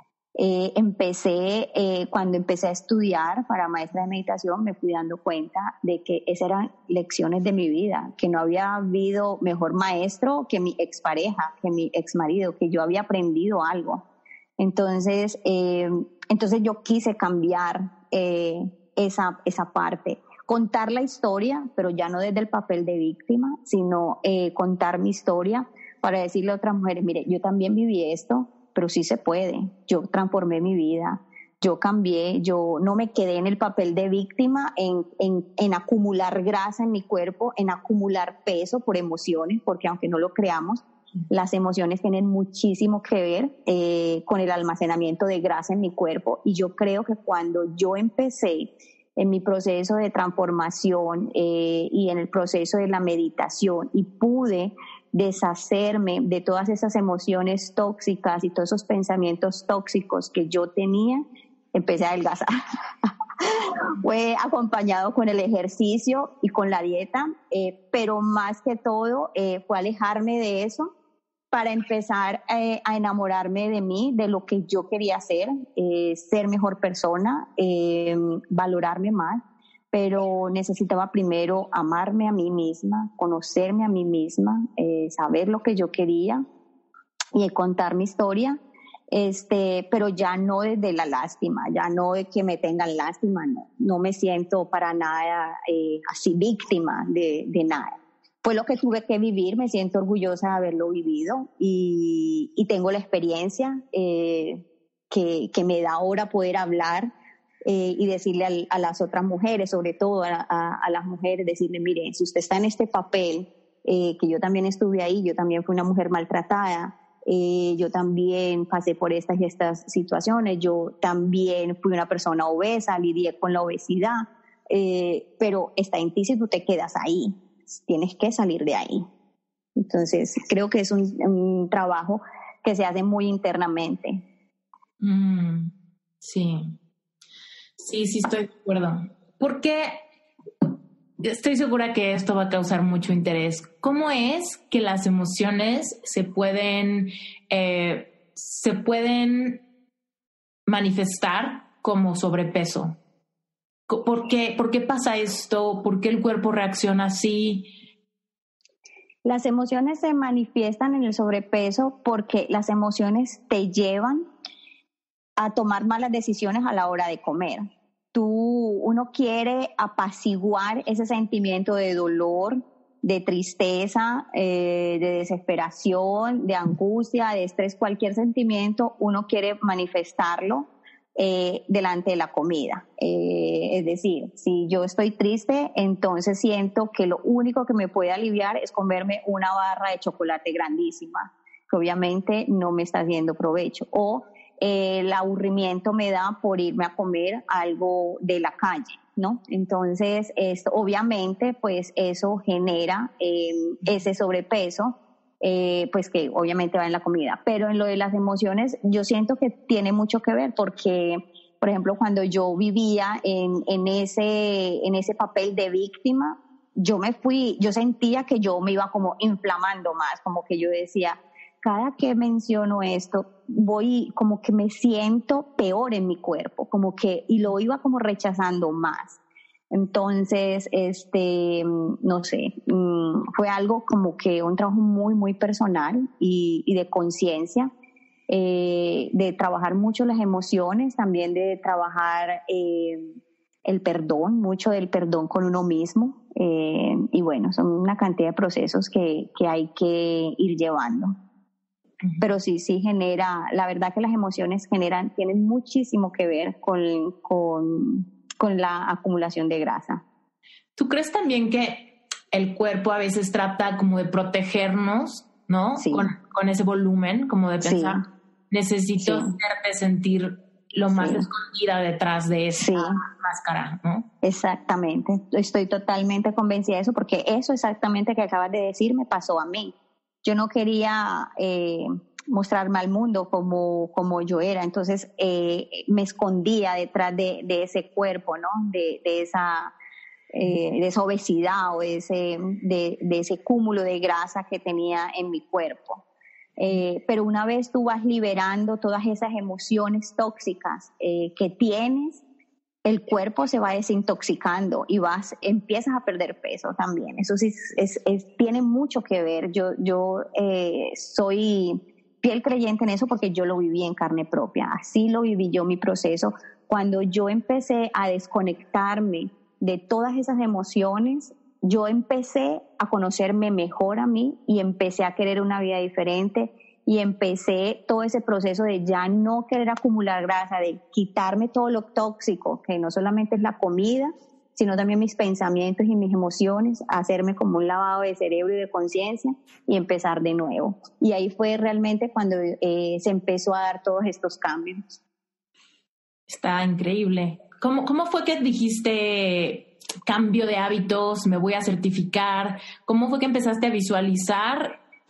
Cuando empecé a estudiar para maestra de meditación, me fui dando cuenta de que esas eran lecciones de mi vida, que no había habido mejor maestro que mi expareja, que mi exmarido, que yo había aprendido algo. Entonces yo quise cambiar esa parte, contar la historia, pero ya no desde el papel de víctima, sino contar mi historia para decirle a otras mujeres, mire, yo también viví esto, pero sí se puede. Yo transformé mi vida, yo cambié, yo no me quedé en el papel de víctima, en acumular grasa en mi cuerpo, en acumular peso por emociones, porque aunque no lo creamos, las emociones tienen muchísimo que ver con el almacenamiento de grasa en mi cuerpo. Y yo creo que cuando yo empecé en mi proceso de transformación y en el proceso de la meditación, y pude deshacerme de todas esas emociones tóxicas y todos esos pensamientos tóxicos que yo tenía, empecé a adelgazar. Fue acompañado con el ejercicio y con la dieta, pero más que todo fue alejarme de eso para empezar a enamorarme de mí, de lo que yo quería hacer, ser mejor persona, valorarme más, pero necesitaba primero amarme a mí misma, conocerme a mí misma, saber lo que yo quería y contar mi historia, pero ya no desde la lástima, ya no de que me tengan lástima, no me siento para nada así víctima de nada. Fue lo que tuve que vivir, me siento orgullosa de haberlo vivido y tengo la experiencia que me da ahora poder hablar y decirle a las otras mujeres, sobre todo a las mujeres, decirle, mire, si usted está en este papel, que yo también estuve ahí, yo también fui una mujer maltratada, yo también pasé por estas y estas situaciones, yo también fui una persona obesa, lidié con la obesidad, pero está en ti si tú te quedas ahí. Tienes que salir de ahí. Entonces, creo que es un trabajo que se hace muy internamente. Sí, estoy de acuerdo. Porque estoy segura que esto va a causar mucho interés. ¿Cómo es que las emociones se pueden manifestar como sobrepeso? ¿Por qué pasa esto? ¿Por qué el cuerpo reacciona así? Las emociones se manifiestan en el sobrepeso porque las emociones te llevan a tomar malas decisiones a la hora de comer. Uno quiere apaciguar ese sentimiento de dolor, de tristeza, de desesperación, de angustia, de estrés, cualquier sentimiento, uno quiere manifestarlo delante de la comida. Es decir, si yo estoy triste, entonces siento que lo único que me puede aliviar es comerme una barra de chocolate grandísima, que obviamente no me está haciendo provecho. O el aburrimiento me da por irme a comer algo de la calle, ¿no? Entonces, obviamente, pues eso genera ese sobrepeso, pues que obviamente va en la comida. Pero en lo de las emociones, yo siento que tiene mucho que ver porque, por ejemplo, cuando yo vivía en ese papel de víctima, yo sentía que yo me iba como inflamando más, como que yo decía, cada que menciono esto, como que me siento peor en mi cuerpo, y lo iba como rechazando más. Entonces, no sé, fue algo como que un trabajo muy, muy personal y de conciencia, de trabajar mucho las emociones, también de trabajar el perdón, mucho del perdón con uno mismo. Y bueno, son una cantidad de procesos que hay que ir llevando. Pero sí genera, la verdad que las emociones tienen muchísimo que ver con la acumulación de grasa. ¿Tú crees también que el cuerpo a veces trata como de protegernos, ¿no? Sí. Con ese volumen, como de pensar, sí, necesito hacerte sentir lo más escondida detrás de esa máscara, ¿no? Exactamente, estoy totalmente convencida de eso, porque eso exactamente que acabas de decir me pasó a mí. Yo no quería mostrarme al mundo como yo era, entonces me escondía detrás de ese cuerpo, ¿no? De esa obesidad o de ese cúmulo de grasa que tenía en mi cuerpo. Pero una vez tú vas liberando todas esas emociones tóxicas que tienes, el cuerpo se va desintoxicando y empiezas a perder peso también. Eso sí tiene mucho que ver. Yo soy fiel creyente en eso porque yo lo viví en carne propia. Así lo viví yo mi proceso. Cuando yo empecé a desconectarme de todas esas emociones, yo empecé a conocerme mejor a mí y empecé a querer una vida diferente. Y empecé todo ese proceso de ya no querer acumular grasa, de quitarme todo lo tóxico, que no solamente es la comida, sino también mis pensamientos y mis emociones, hacerme como un lavado de cerebro y de conciencia y empezar de nuevo. Y ahí fue realmente cuando se empezó a dar todos estos cambios. Está increíble. ¿Cómo fue que dijiste cambio de hábitos, me voy a certificar? ¿Cómo fue que empezaste a visualizar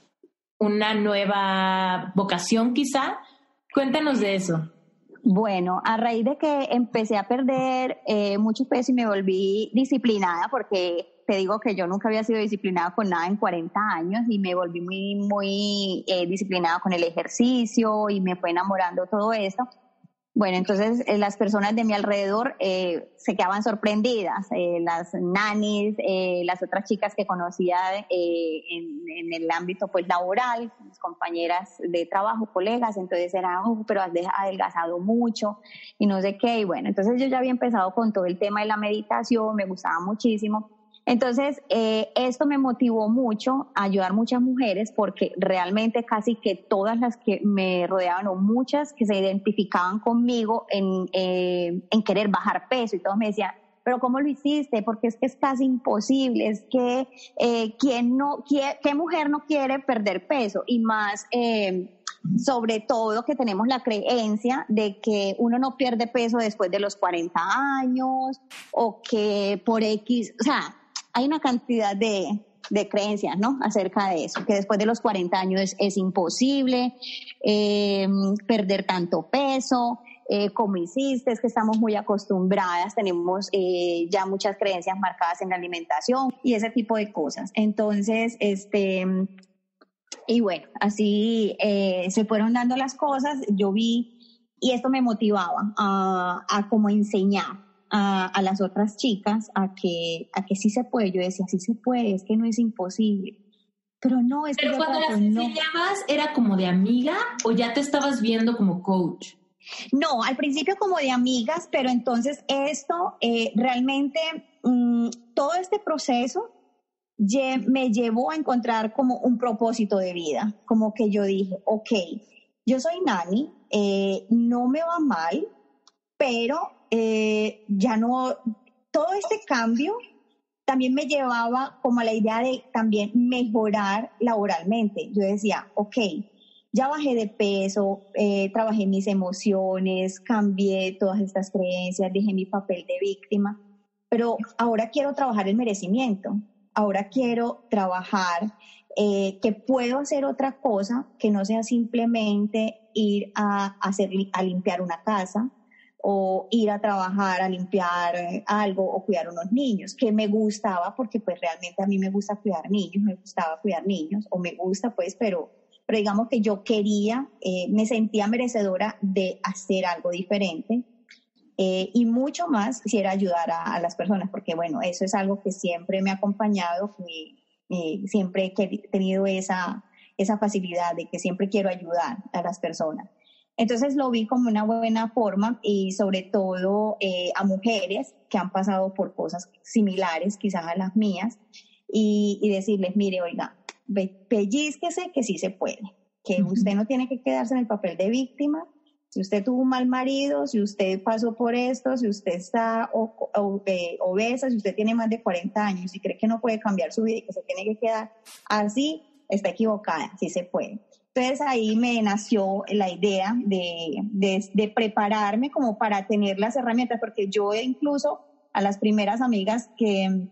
una nueva vocación quizá. Cuéntanos de eso. Bueno, a raíz de que empecé a perder mucho peso y me volví disciplinada, porque te digo que yo nunca había sido disciplinada con nada en 40 años y me volví muy disciplinada con el ejercicio y me fue enamorando todo esto. Bueno, entonces las personas de mi alrededor se quedaban sorprendidas, las nanis, las otras chicas que conocía en el ámbito pues laboral, mis compañeras de trabajo, colegas, entonces era, pero has adelgazado mucho y no sé qué, y bueno, entonces yo ya había empezado con todo el tema de la meditación, me gustaba muchísimo. Entonces, esto me motivó mucho a ayudar a muchas mujeres porque realmente casi que todas las que me rodeaban o muchas que se identificaban conmigo en querer bajar peso y todos me decían, pero ¿cómo lo hiciste? Porque es que es casi imposible, es que ¿qué mujer no quiere perder peso? Y más, sobre todo que tenemos la creencia de que uno no pierde peso después de los 40 años o que por X, o sea, hay una cantidad de creencias, ¿no? Acerca de eso, que después de los 40 años es imposible perder tanto peso, como hiciste, es que estamos muy acostumbradas, tenemos ya muchas creencias marcadas en la alimentación y ese tipo de cosas. Entonces, y bueno, así se fueron dando las cosas, yo vi, y esto me motivaba a como enseñar a las otras chicas a que sí se puede. Yo decía, sí se puede, es que no es imposible. Pero no, es que Pero cuando las enseñabas, ¿era como de amiga o ya te estabas viendo como coach? No, al principio como de amigas, pero entonces esto realmente, todo este proceso me llevó a encontrar como un propósito de vida, como que yo dije, ok, yo soy nani, no me va mal, pero ya no, todo este cambio también me llevaba como a la idea de también mejorar laboralmente. Yo decía, ok, ya bajé de peso, trabajé mis emociones, cambié todas estas creencias, dejé mi papel de víctima, pero ahora quiero trabajar el merecimiento, ahora quiero trabajar que puedo hacer otra cosa que no sea simplemente ir a limpiar una casa, o ir a trabajar, a limpiar algo o cuidar unos niños, que me gustaba porque pues realmente a mí me gusta cuidar niños, me gustaba cuidar niños, o me gusta pues, pero digamos que yo quería, me sentía merecedora de hacer algo diferente y mucho más quisiera ayudar a las personas, porque bueno, eso es algo que siempre me ha acompañado, siempre he tenido esa facilidad de que siempre quiero ayudar a las personas. Entonces lo vi como una buena forma y sobre todo a mujeres que han pasado por cosas similares quizás a las mías y decirles, mire, oiga, pellízquese que sí se puede, que usted no tiene que quedarse en el papel de víctima. Si usted tuvo un mal marido, si usted pasó por esto, si usted está obesa, si usted tiene más de 40 años y cree que no puede cambiar su vida y que se tiene que quedar así, está equivocada, sí se puede. Entonces ahí me nació la idea de prepararme como para tener las herramientas, porque yo incluso a las primeras amigas que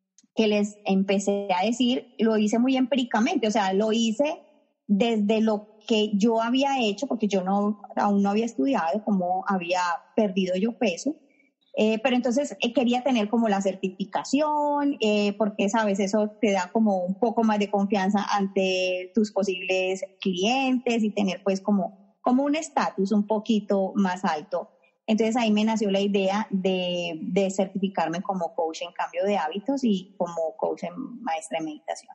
les empecé a decir, lo hice muy empíricamente, o sea, lo hice desde lo que yo había hecho, porque yo aún no había estudiado cómo había perdido yo peso, pero entonces quería tener como la certificación, porque, sabes, eso te da como un poco más de confianza ante tus posibles clientes y tener pues como un estatus un poquito más alto. Entonces ahí me nació la idea de certificarme como coach en cambio de hábitos y como coach en maestra de meditación.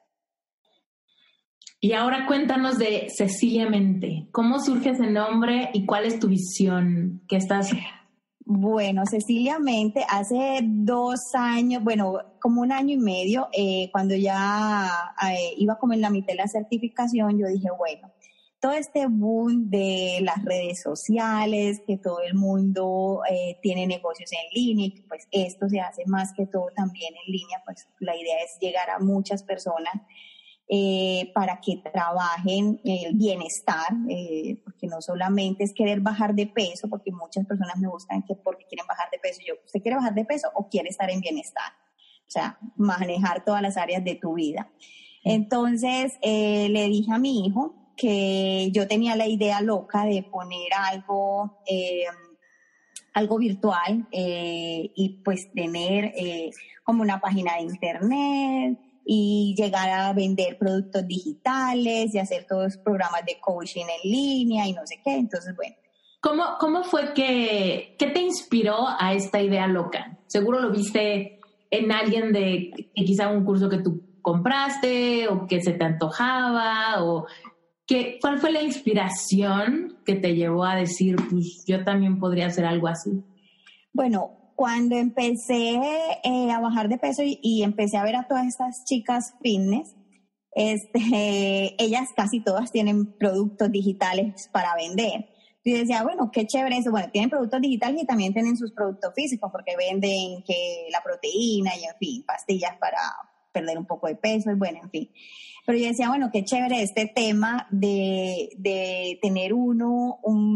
Y ahora cuéntanos de Cecilia Mente. ¿Cómo surge ese nombre y cuál es tu visión? ¿Qué estás...? Bueno, Cecilia Mente, hace 2 años, bueno, como 1 año y medio, cuando ya iba como en la mitad de la certificación, yo dije, bueno, todo este boom de las redes sociales, que todo el mundo tiene negocios en línea, y que pues esto se hace más que todo también en línea, pues la idea es llegar a muchas personas para que trabajen el bienestar, porque no solamente es querer bajar de peso, porque muchas personas me buscan que porque quieren bajar de peso. Yo, ¿usted quiere bajar de peso o quiere estar en bienestar? O sea, manejar todas las áreas de tu vida. Entonces le dije a mi hijo que yo tenía la idea loca de poner algo virtual y pues tener como una página de internet y llegar a vender productos digitales y hacer todos los programas de coaching en línea y no sé qué. Entonces, bueno. ¿Cómo fue qué te inspiró a esta idea loca? Seguro lo viste en alguien de quizá un curso que tú compraste o que se te antojaba o ¿cuál fue la inspiración que te llevó a decir, pues yo también podría hacer algo así? Bueno, cuando empecé a bajar de peso y empecé a ver a todas estas chicas fitness, ellas casi todas tienen productos digitales para vender. Y decía, bueno, qué chévere eso. Bueno, tienen productos digitales y también tienen sus productos físicos porque venden que la proteína y, en fin, pastillas para perder un poco de peso y bueno, en fin. Pero yo decía, bueno, qué chévere este tema de tener uno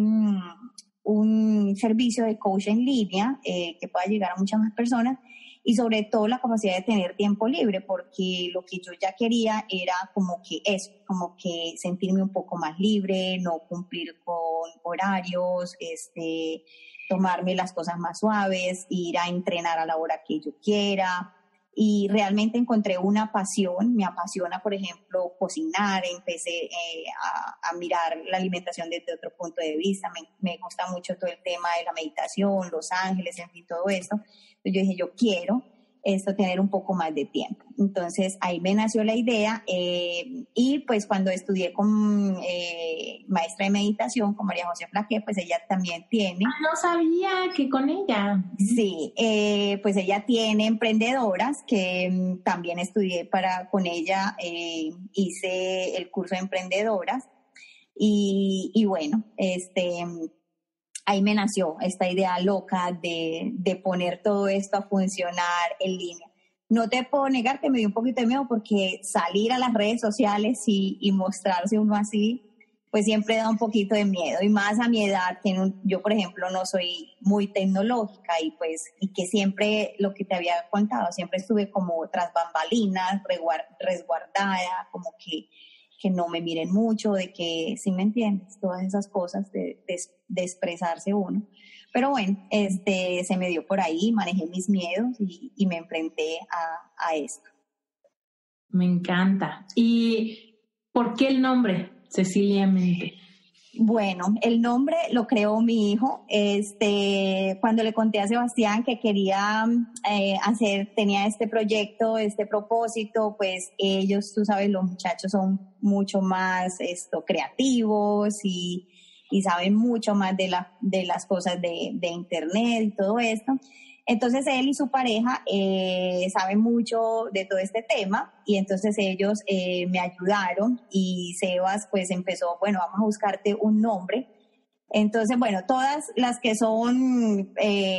un servicio de coach en línea que pueda llegar a muchas más personas y sobre todo la capacidad de tener tiempo libre, porque lo que yo ya quería era como que sentirme un poco más libre, no cumplir con horarios, tomarme las cosas más suaves, ir a entrenar a la hora que yo quiera. Y realmente encontré una pasión, me apasiona, por ejemplo, cocinar, empecé a mirar la alimentación desde otro punto de vista, me gusta mucho todo el tema de la meditación, los ángeles, en fin, todo esto. Entonces yo dije, yo quiero tener un poco más de tiempo. Entonces ahí me nació la idea y pues cuando estudié con maestra de meditación, con María José Flaqué, pues ella también tiene... No sabía que con ella. Sí, pues ella tiene emprendedoras que también estudié con ella, hice el curso de emprendedoras y bueno, ahí me nació esta idea loca de poner todo esto a funcionar en línea. No te puedo negar que me dio un poquito de miedo porque salir a las redes sociales y mostrarse uno así, pues siempre da un poquito de miedo. Y más a mi edad, que yo, por ejemplo, no soy muy tecnológica y que siempre, lo que te había contado, siempre estuve como tras bambalinas, resguardada, como que no me miren mucho, de que, ¿sí me entiendes? Todas esas cosas de expresarse uno. Pero bueno, se me dio por ahí, manejé mis miedos y me enfrenté a esto. Me encanta. ¿Y por qué el nombre, Cecilia Mente? Bueno, el nombre lo creó mi hijo. Cuando le conté a Sebastián que quería tenía este proyecto, este propósito, pues ellos, tú sabes, los muchachos son mucho más creativos y saben mucho más de las cosas de internet y todo esto. Entonces él y su pareja saben mucho de todo este tema y entonces ellos me ayudaron y Sebas pues empezó, bueno, vamos a buscarte un nombre. Entonces, bueno, todas las que son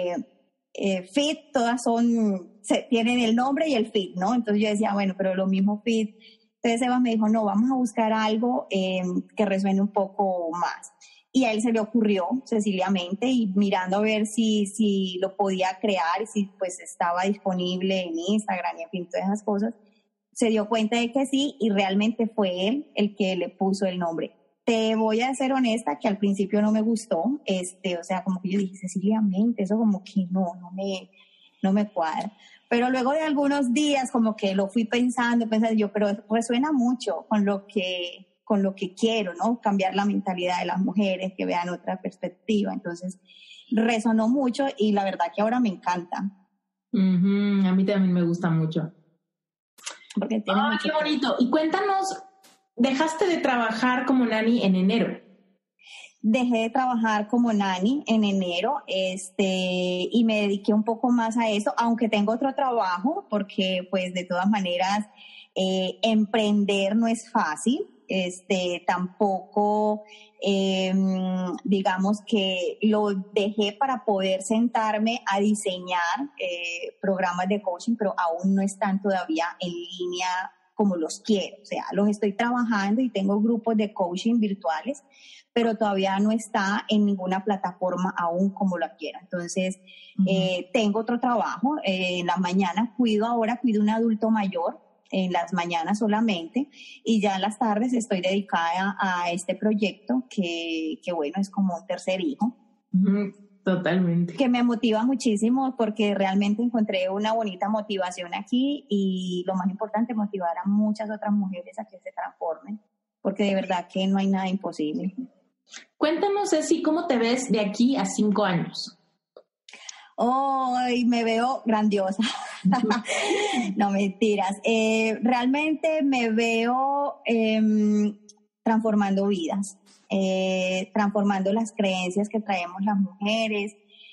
fit, todas tienen el nombre y el fit, ¿no? Entonces yo decía, bueno, pero lo mismo fit. Entonces Sebas me dijo, no, vamos a buscar algo que resuene un poco más. Y a él se le ocurrió, Cecilia Mente, y mirando a ver si lo podía crear, si pues estaba disponible en Instagram y en fin, todas esas cosas, se dio cuenta de que sí, y realmente fue él el que le puso el nombre. Te voy a ser honesta que al principio no me gustó, o sea, como que yo dije, Cecilia Mente, eso como que no me cuadra. Pero luego de algunos días como que lo fui pensando yo, pero resuena mucho con lo que quiero, ¿no? Cambiar la mentalidad de las mujeres, que vean otra perspectiva. Entonces, resonó mucho y la verdad que ahora me encanta. A mí también me gusta mucho. Porque tiene mucho qué bonito. Y cuéntanos, dejaste de trabajar como nani en enero. Dejé de trabajar como nani en enero, y me dediqué un poco más a eso, aunque tengo otro trabajo, porque pues de todas maneras emprender no es fácil. Tampoco digamos que lo dejé para poder sentarme a diseñar programas de coaching, pero aún no están todavía en línea como los quiero, o sea, los estoy trabajando y tengo grupos de coaching virtuales, pero todavía no está en ninguna plataforma aún como la quiero. Entonces, tengo otro trabajo, en la mañana cuido un adulto mayor en las mañanas solamente, y ya en las tardes estoy dedicada a este proyecto que bueno, es como un tercer hijo. Totalmente. Que me motiva muchísimo porque realmente encontré una bonita motivación aquí, y lo más importante, motivar a muchas otras mujeres a que se transformen, porque de verdad que no hay nada imposible. Cuéntanos, Ceci, ¿cómo te ves de aquí a 5 años? Hoy me veo grandiosa. No, mentiras. Realmente me veo transformando vidas, transformando las creencias que traemos las mujeres.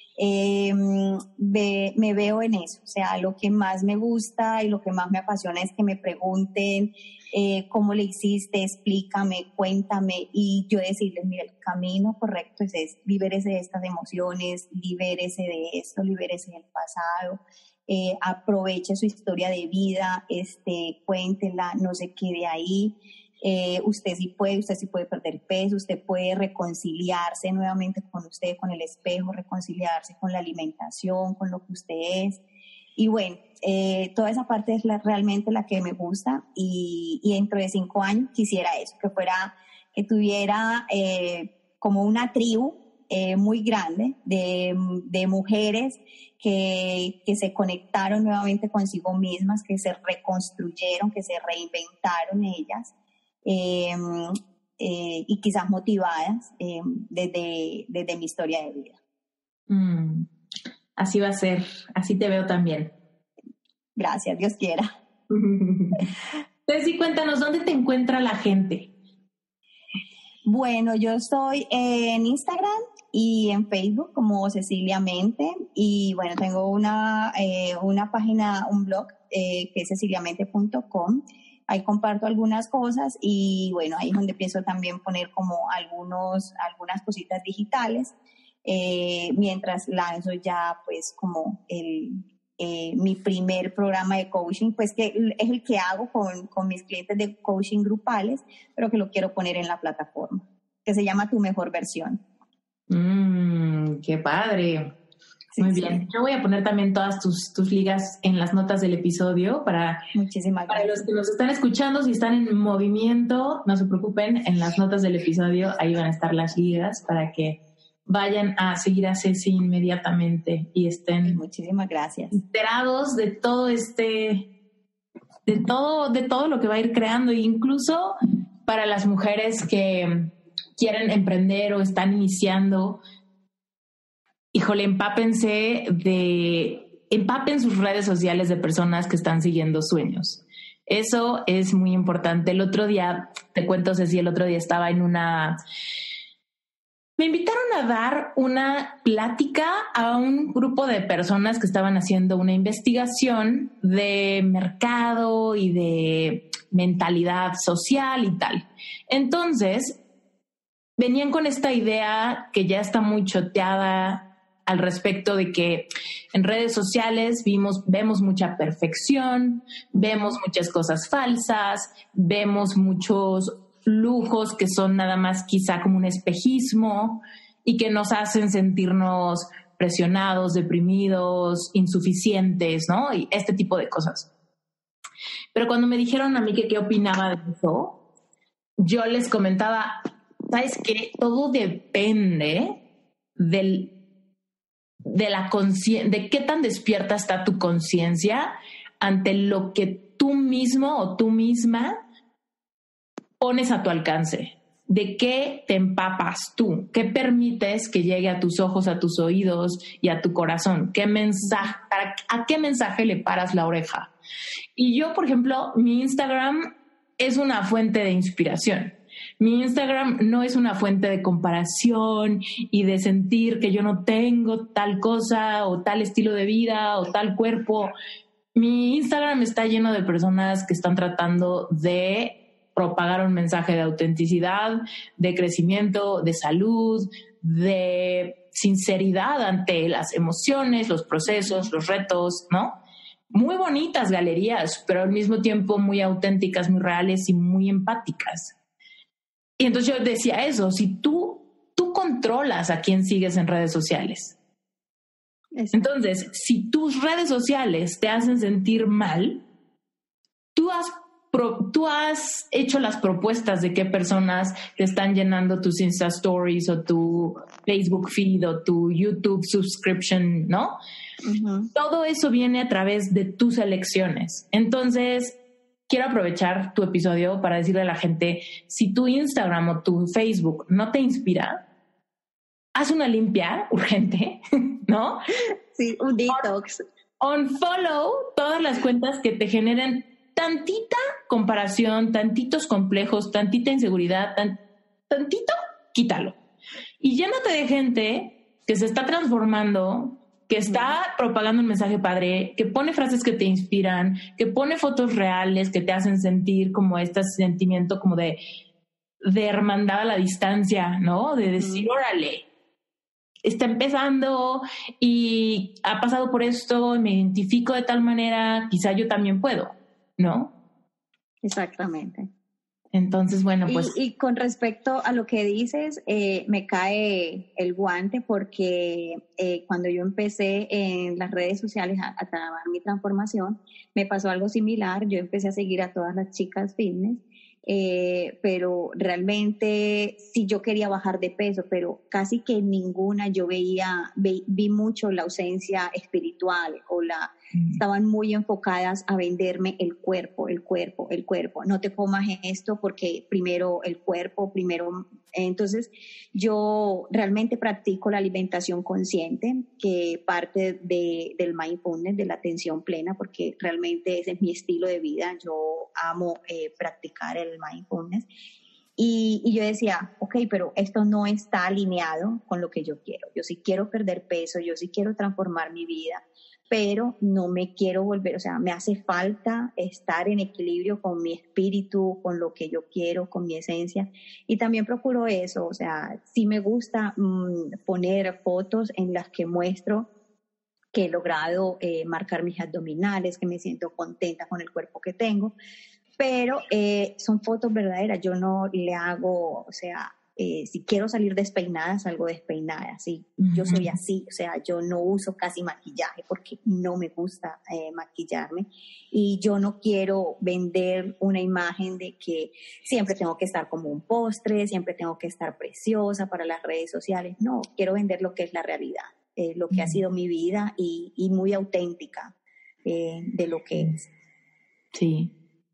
Me veo en eso. O sea, lo que más me gusta y lo que más me apasiona es que me pregunten cómo le hiciste, explícame, cuéntame, y yo decirles, mira, el camino correcto es este, libérese de estas emociones, libérese de esto, libérese del pasado, aproveche su historia de vida, cuéntela, no se quede ahí. Usted sí puede perder peso, usted puede reconciliarse nuevamente con usted, con el espejo, reconciliarse con la alimentación, con lo que usted es. Y bueno, toda esa parte es realmente la que me gusta, y dentro de 5 años quisiera eso, que tuviera como una tribu muy grande de mujeres que se conectaron nuevamente consigo mismas, que se reconstruyeron, que se reinventaron ellas, y quizás motivadas desde mi historia de vida. Así va a ser, así te veo también. Gracias, Dios quiera. Ceci, cuéntanos, ¿dónde te encuentra la gente? Bueno, yo estoy en Instagram y en Facebook como Cecilia Mente, y bueno, tengo una página, un blog que es ceciliamente.com. Ahí comparto algunas cosas, y bueno, ahí es donde empiezo también poner como algunas cositas digitales, mientras lanzo ya pues como mi primer programa de coaching, pues que es el que hago con mis clientes de coaching grupales, pero que lo quiero poner en la plataforma, que se llama Tu Mejor Versión. ¡Qué padre! Muy bien. Sí. Yo voy a poner también todas tus ligas en las notas del episodio para los que nos están escuchando. Si están en movimiento, no se preocupen, en las notas del episodio ahí van a estar las ligas para que vayan a seguir a Ceci inmediatamente y estén muchísimas gracias enterados de todo de todo lo que va a ir creando, e incluso para las mujeres que quieren emprender o están iniciando. Híjole, empapen sus redes sociales de personas que están siguiendo sueños. Eso es muy importante. El otro día, te cuento, Ceci, estaba me invitaron a dar una plática a un grupo de personas que estaban haciendo una investigación de mercado y de mentalidad social y tal. Entonces, venían con esta idea que ya está muy choteada al respecto de que en redes sociales vemos mucha perfección, vemos muchas cosas falsas, vemos muchos lujos que son nada más quizá como un espejismo y que nos hacen sentirnos presionados, deprimidos, insuficientes, ¿no? Y este tipo de cosas. Pero cuando me dijeron a mí que qué opinaba de eso, yo les comentaba, ¿sabes qué? Todo depende de qué tan despierta está tu conciencia ante lo que tú mismo o tú misma pones a tu alcance. ¿De qué te empapas tú? ¿Qué permites que llegue a tus ojos, a tus oídos y a tu corazón? ¿A qué mensaje le paras la oreja? Y yo, por ejemplo, mi Instagram es una fuente de inspiración. Mi Instagram no es una fuente de comparación y de sentir que yo no tengo tal cosa o tal estilo de vida o tal cuerpo. Mi Instagram está lleno de personas que están tratando de propagar un mensaje de autenticidad, de crecimiento, de salud, de sinceridad ante las emociones, los procesos, los retos, ¿no? Muy bonitas galerías, pero al mismo tiempo muy auténticas, muy reales y muy empáticas. Y entonces yo decía eso, si tú controlas a quién sigues en redes sociales. Exacto. Entonces, si tus redes sociales te hacen sentir mal, tú has hecho las propuestas de qué personas te están llenando tus Insta Stories o tu Facebook feed o tu YouTube subscription, ¿no? Uh-huh. Todo eso viene a través de tus elecciones. Entonces, quiero aprovechar tu episodio para decirle a la gente, si tu Instagram o tu Facebook no te inspira, haz una limpia urgente, ¿no? Sí, un detox. Unfollow todas las cuentas que te generen tantita comparación, tantitos complejos, tantita inseguridad, tantito, quítalo. Y llénate de gente que se está transformando, que está propagando un mensaje padre, que pone frases que te inspiran, que pone fotos reales que te hacen sentir como este sentimiento como de hermandad a la distancia, ¿no? De decir, órale, está empezando y ha pasado por esto, me identifico de tal manera, quizá yo también puedo, ¿no? Exactamente. Entonces, bueno, pues... Y con respecto a lo que dices, me cae el guante porque cuando yo empecé en las redes sociales a trabajar mi transformación, me pasó algo similar. Yo empecé a seguir a todas las chicas fitness, pero realmente sí yo quería bajar de peso, pero casi que ninguna yo vi mucho la ausencia espiritual o estaban muy enfocadas a venderme el cuerpo. No te comas esto porque primero el cuerpo, entonces yo realmente practico la alimentación consciente, que parte del mindfulness, de la atención plena, porque realmente ese es mi estilo de vida. Yo amo practicar el mindfulness. Y yo decía, ok, pero esto no está alineado con lo que yo quiero. Yo sí quiero perder peso, yo sí quiero transformar mi vida, pero no me quiero volver, o sea, me hace falta estar en equilibrio con mi espíritu, con lo que yo quiero, con mi esencia. Y también procuro eso, o sea, sí me gusta poner fotos en las que muestro que he logrado marcar mis abdominales, que me siento contenta con el cuerpo que tengo, pero son fotos verdaderas. Yo no le hago, o sea, si quiero salir despeinada, salgo despeinada, ¿sí? Yo soy así, o sea, yo no uso casi maquillaje porque no me gusta maquillarme, y yo no quiero vender una imagen de que siempre tengo que estar como un postre, siempre tengo que estar preciosa para las redes sociales. No, quiero vender lo que es la realidad, lo que ha sido mi vida y muy auténtica de lo que es. Sí.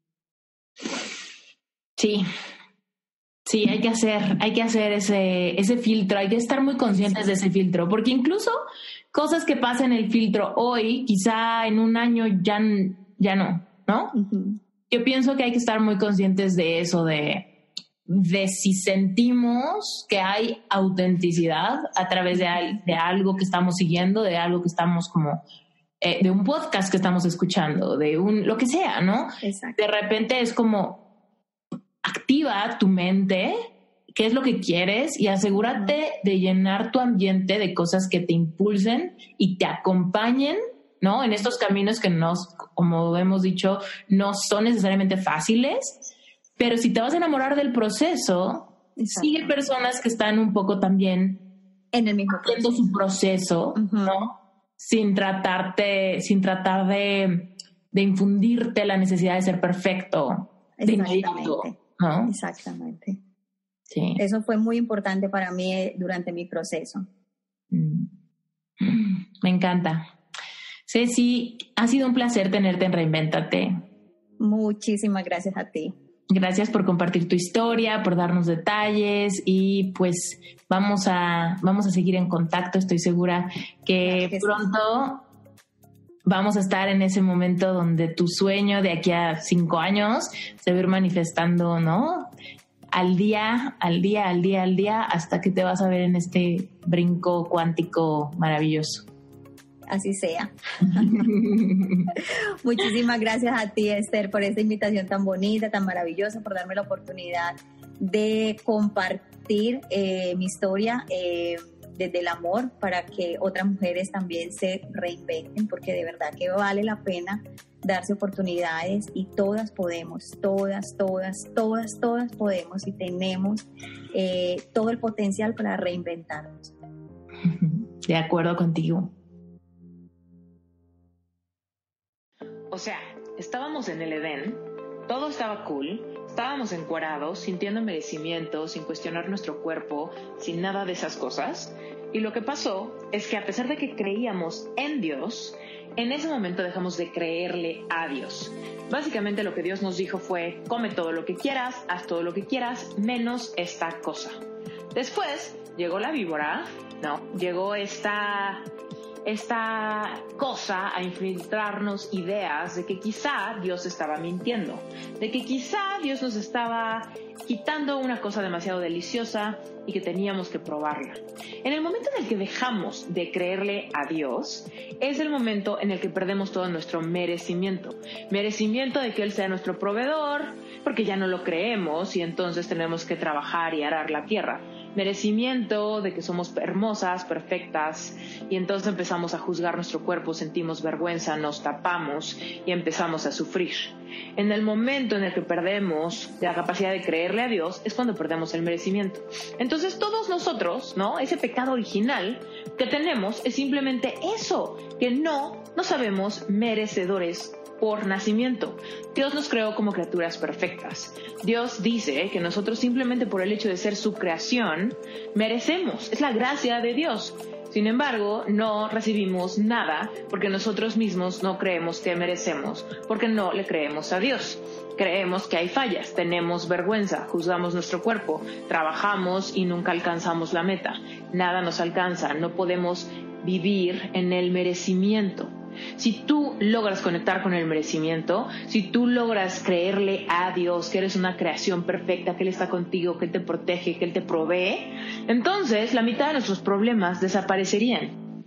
Sí. Sí, hay que hacer ese filtro, hay que estar muy conscientes de ese filtro, porque incluso cosas que pasan en el filtro hoy, quizá en un año ya no, ¿no? Uh-huh. Yo pienso que hay que estar muy conscientes de eso, de si sentimos que hay autenticidad a través de algo que estamos siguiendo, de algo que estamos como... de un podcast que estamos escuchando, lo que sea, ¿no? Exacto. De repente es como... activa tu mente, qué es lo que quieres, y asegúrate de llenar tu ambiente de cosas que te impulsen y te acompañen, ¿no? En estos caminos que como hemos dicho, no son necesariamente fáciles, pero si te vas a enamorar del proceso, sigue personas que están un poco también en el mismo haciendo su proceso, uh-huh. ¿no? Sin tratar de infundirte la necesidad de ser perfecto de inmediato. ¿No? Exactamente. Sí. Eso fue muy importante para mí durante mi proceso. Me encanta. Ceci, ha sido un placer tenerte en Reinvéntate. Muchísimas gracias a ti. Gracias por compartir tu historia, por darnos detalles, y pues vamos a seguir en contacto. Estoy segura que pronto vamos a estar en ese momento donde tu sueño de aquí a 5 años se va a ir manifestando, ¿no? Al día, hasta que te vas a ver en este brinco cuántico maravilloso. Así sea. Muchísimas gracias a ti, Esther, por esta invitación tan bonita, tan maravillosa, por darme la oportunidad de compartir mi historia desde el amor, para que otras mujeres también se reinventen, porque de verdad que vale la pena darse oportunidades, y todas podemos, todas podemos, y tenemos todo el potencial para reinventarnos. De acuerdo contigo. O sea, estábamos en el Edén todo estaba cool, estábamos encuerados, sintiendo merecimiento, sin cuestionar nuestro cuerpo, sin nada de esas cosas. Y lo que pasó es que a pesar de que creíamos en Dios, en ese momento dejamos de creerle a Dios. Básicamente lo que Dios nos dijo fue: come todo lo que quieras, haz todo lo que quieras, menos esta cosa. Después llegó la víbora, llegó esta cosa a infiltrarnos ideas de que quizá Dios estaba mintiendo, de que quizá Dios nos estaba quitando una cosa demasiado deliciosa y que teníamos que probarla. En el momento en el que dejamos de creerle a Dios, es el momento en el que perdemos todo nuestro merecimiento de que Él sea nuestro proveedor, porque ya no lo creemos y entonces tenemos que trabajar y arar la tierra. Merecimiento de que somos hermosas, perfectas, y entonces empezamos a juzgar nuestro cuerpo, sentimos vergüenza, nos tapamos y empezamos a sufrir. En el momento en el que perdemos la capacidad de creerle a Dios es cuando perdemos el merecimiento. Entonces todos nosotros, ese pecado original que tenemos es simplemente eso, que no sabemos merecedores por nacimiento. Dios nos creó como criaturas perfectas. Dios dice que nosotros simplemente por el hecho de ser su creación merecemos. Es la gracia de Dios. Sin embargo, no recibimos nada porque nosotros mismos no creemos que merecemos, porque no le creemos a Dios. Creemos que hay fallas, tenemos vergüenza, juzgamos nuestro cuerpo, trabajamos y nunca alcanzamos la meta. Nada nos alcanza, no podemos vivir en el merecimiento. Si tú logras conectar con el merecimiento, si tú logras creerle a Dios que eres una creación perfecta, que Él está contigo, que Él te protege, que Él te provee, entonces la mitad de nuestros problemas desaparecerían.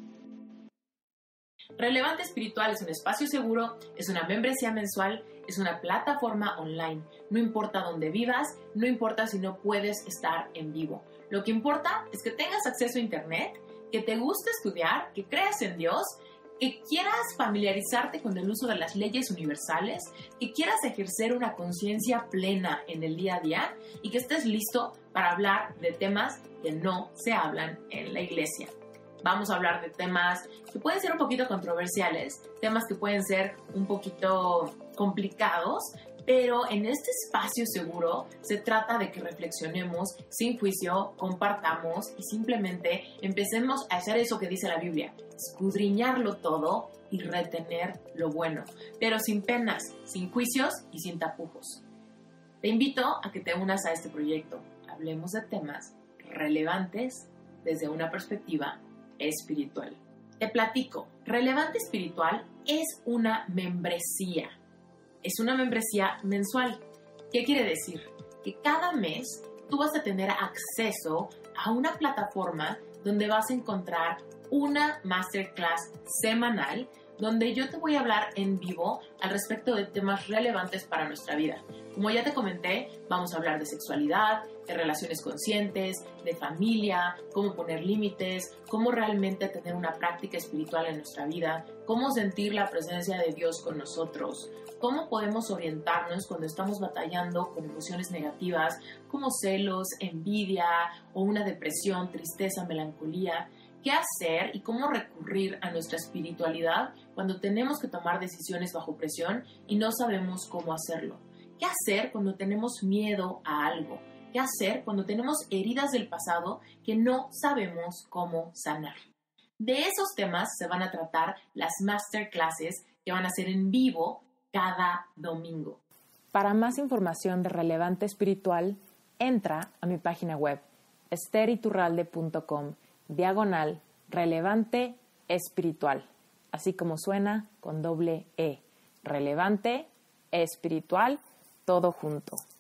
Relevante Espiritual es un espacio seguro, es una membresía mensual, es una plataforma online. No importa dónde vivas, no importa si no puedes estar en vivo. Lo que importa es que tengas acceso a internet, que te guste estudiar, que creas en Dios, que quieras familiarizarte con el uso de las leyes universales, que quieras ejercer una conciencia plena en el día a día y que estés listo para hablar de temas que no se hablan en la iglesia. Vamos a hablar de temas que pueden ser un poquito controversiales, temas que pueden ser un poquito complicados, pero en este espacio seguro se trata de que reflexionemos sin juicio, compartamos y simplemente empecemos a hacer eso que dice la Biblia, escudriñarlo todo y retener lo bueno, pero sin penas, sin juicios y sin tapujos. Te invito a que te unas a este proyecto. Hablemos de temas relevantes desde una perspectiva espiritual. Te platico, Relevante Espiritual es una membresía. Es una membresía mensual. ¿Qué quiere decir? Que cada mes tú vas a tener acceso a una plataforma donde vas a encontrar una masterclass semanal donde yo te voy a hablar en vivo al respecto de temas relevantes para nuestra vida. Como ya te comenté, vamos a hablar de sexualidad, de relaciones conscientes, de familia, cómo poner límites, cómo realmente tener una práctica espiritual en nuestra vida, cómo sentir la presencia de Dios con nosotros, cómo podemos orientarnos cuando estamos batallando con emociones negativas como celos, envidia o una depresión, tristeza, melancolía. ¿Qué hacer y cómo recurrir a nuestra espiritualidad cuando tenemos que tomar decisiones bajo presión y no sabemos cómo hacerlo? ¿Qué hacer cuando tenemos miedo a algo? ¿Qué hacer cuando tenemos heridas del pasado que no sabemos cómo sanar? De esos temas se van a tratar las masterclasses que van a ser en vivo cada domingo. Para más información de Relevante Espiritual, entra a mi página web esteriturralde.com/relevante espiritual, así como suena con doble E, relevante espiritual, todo junto.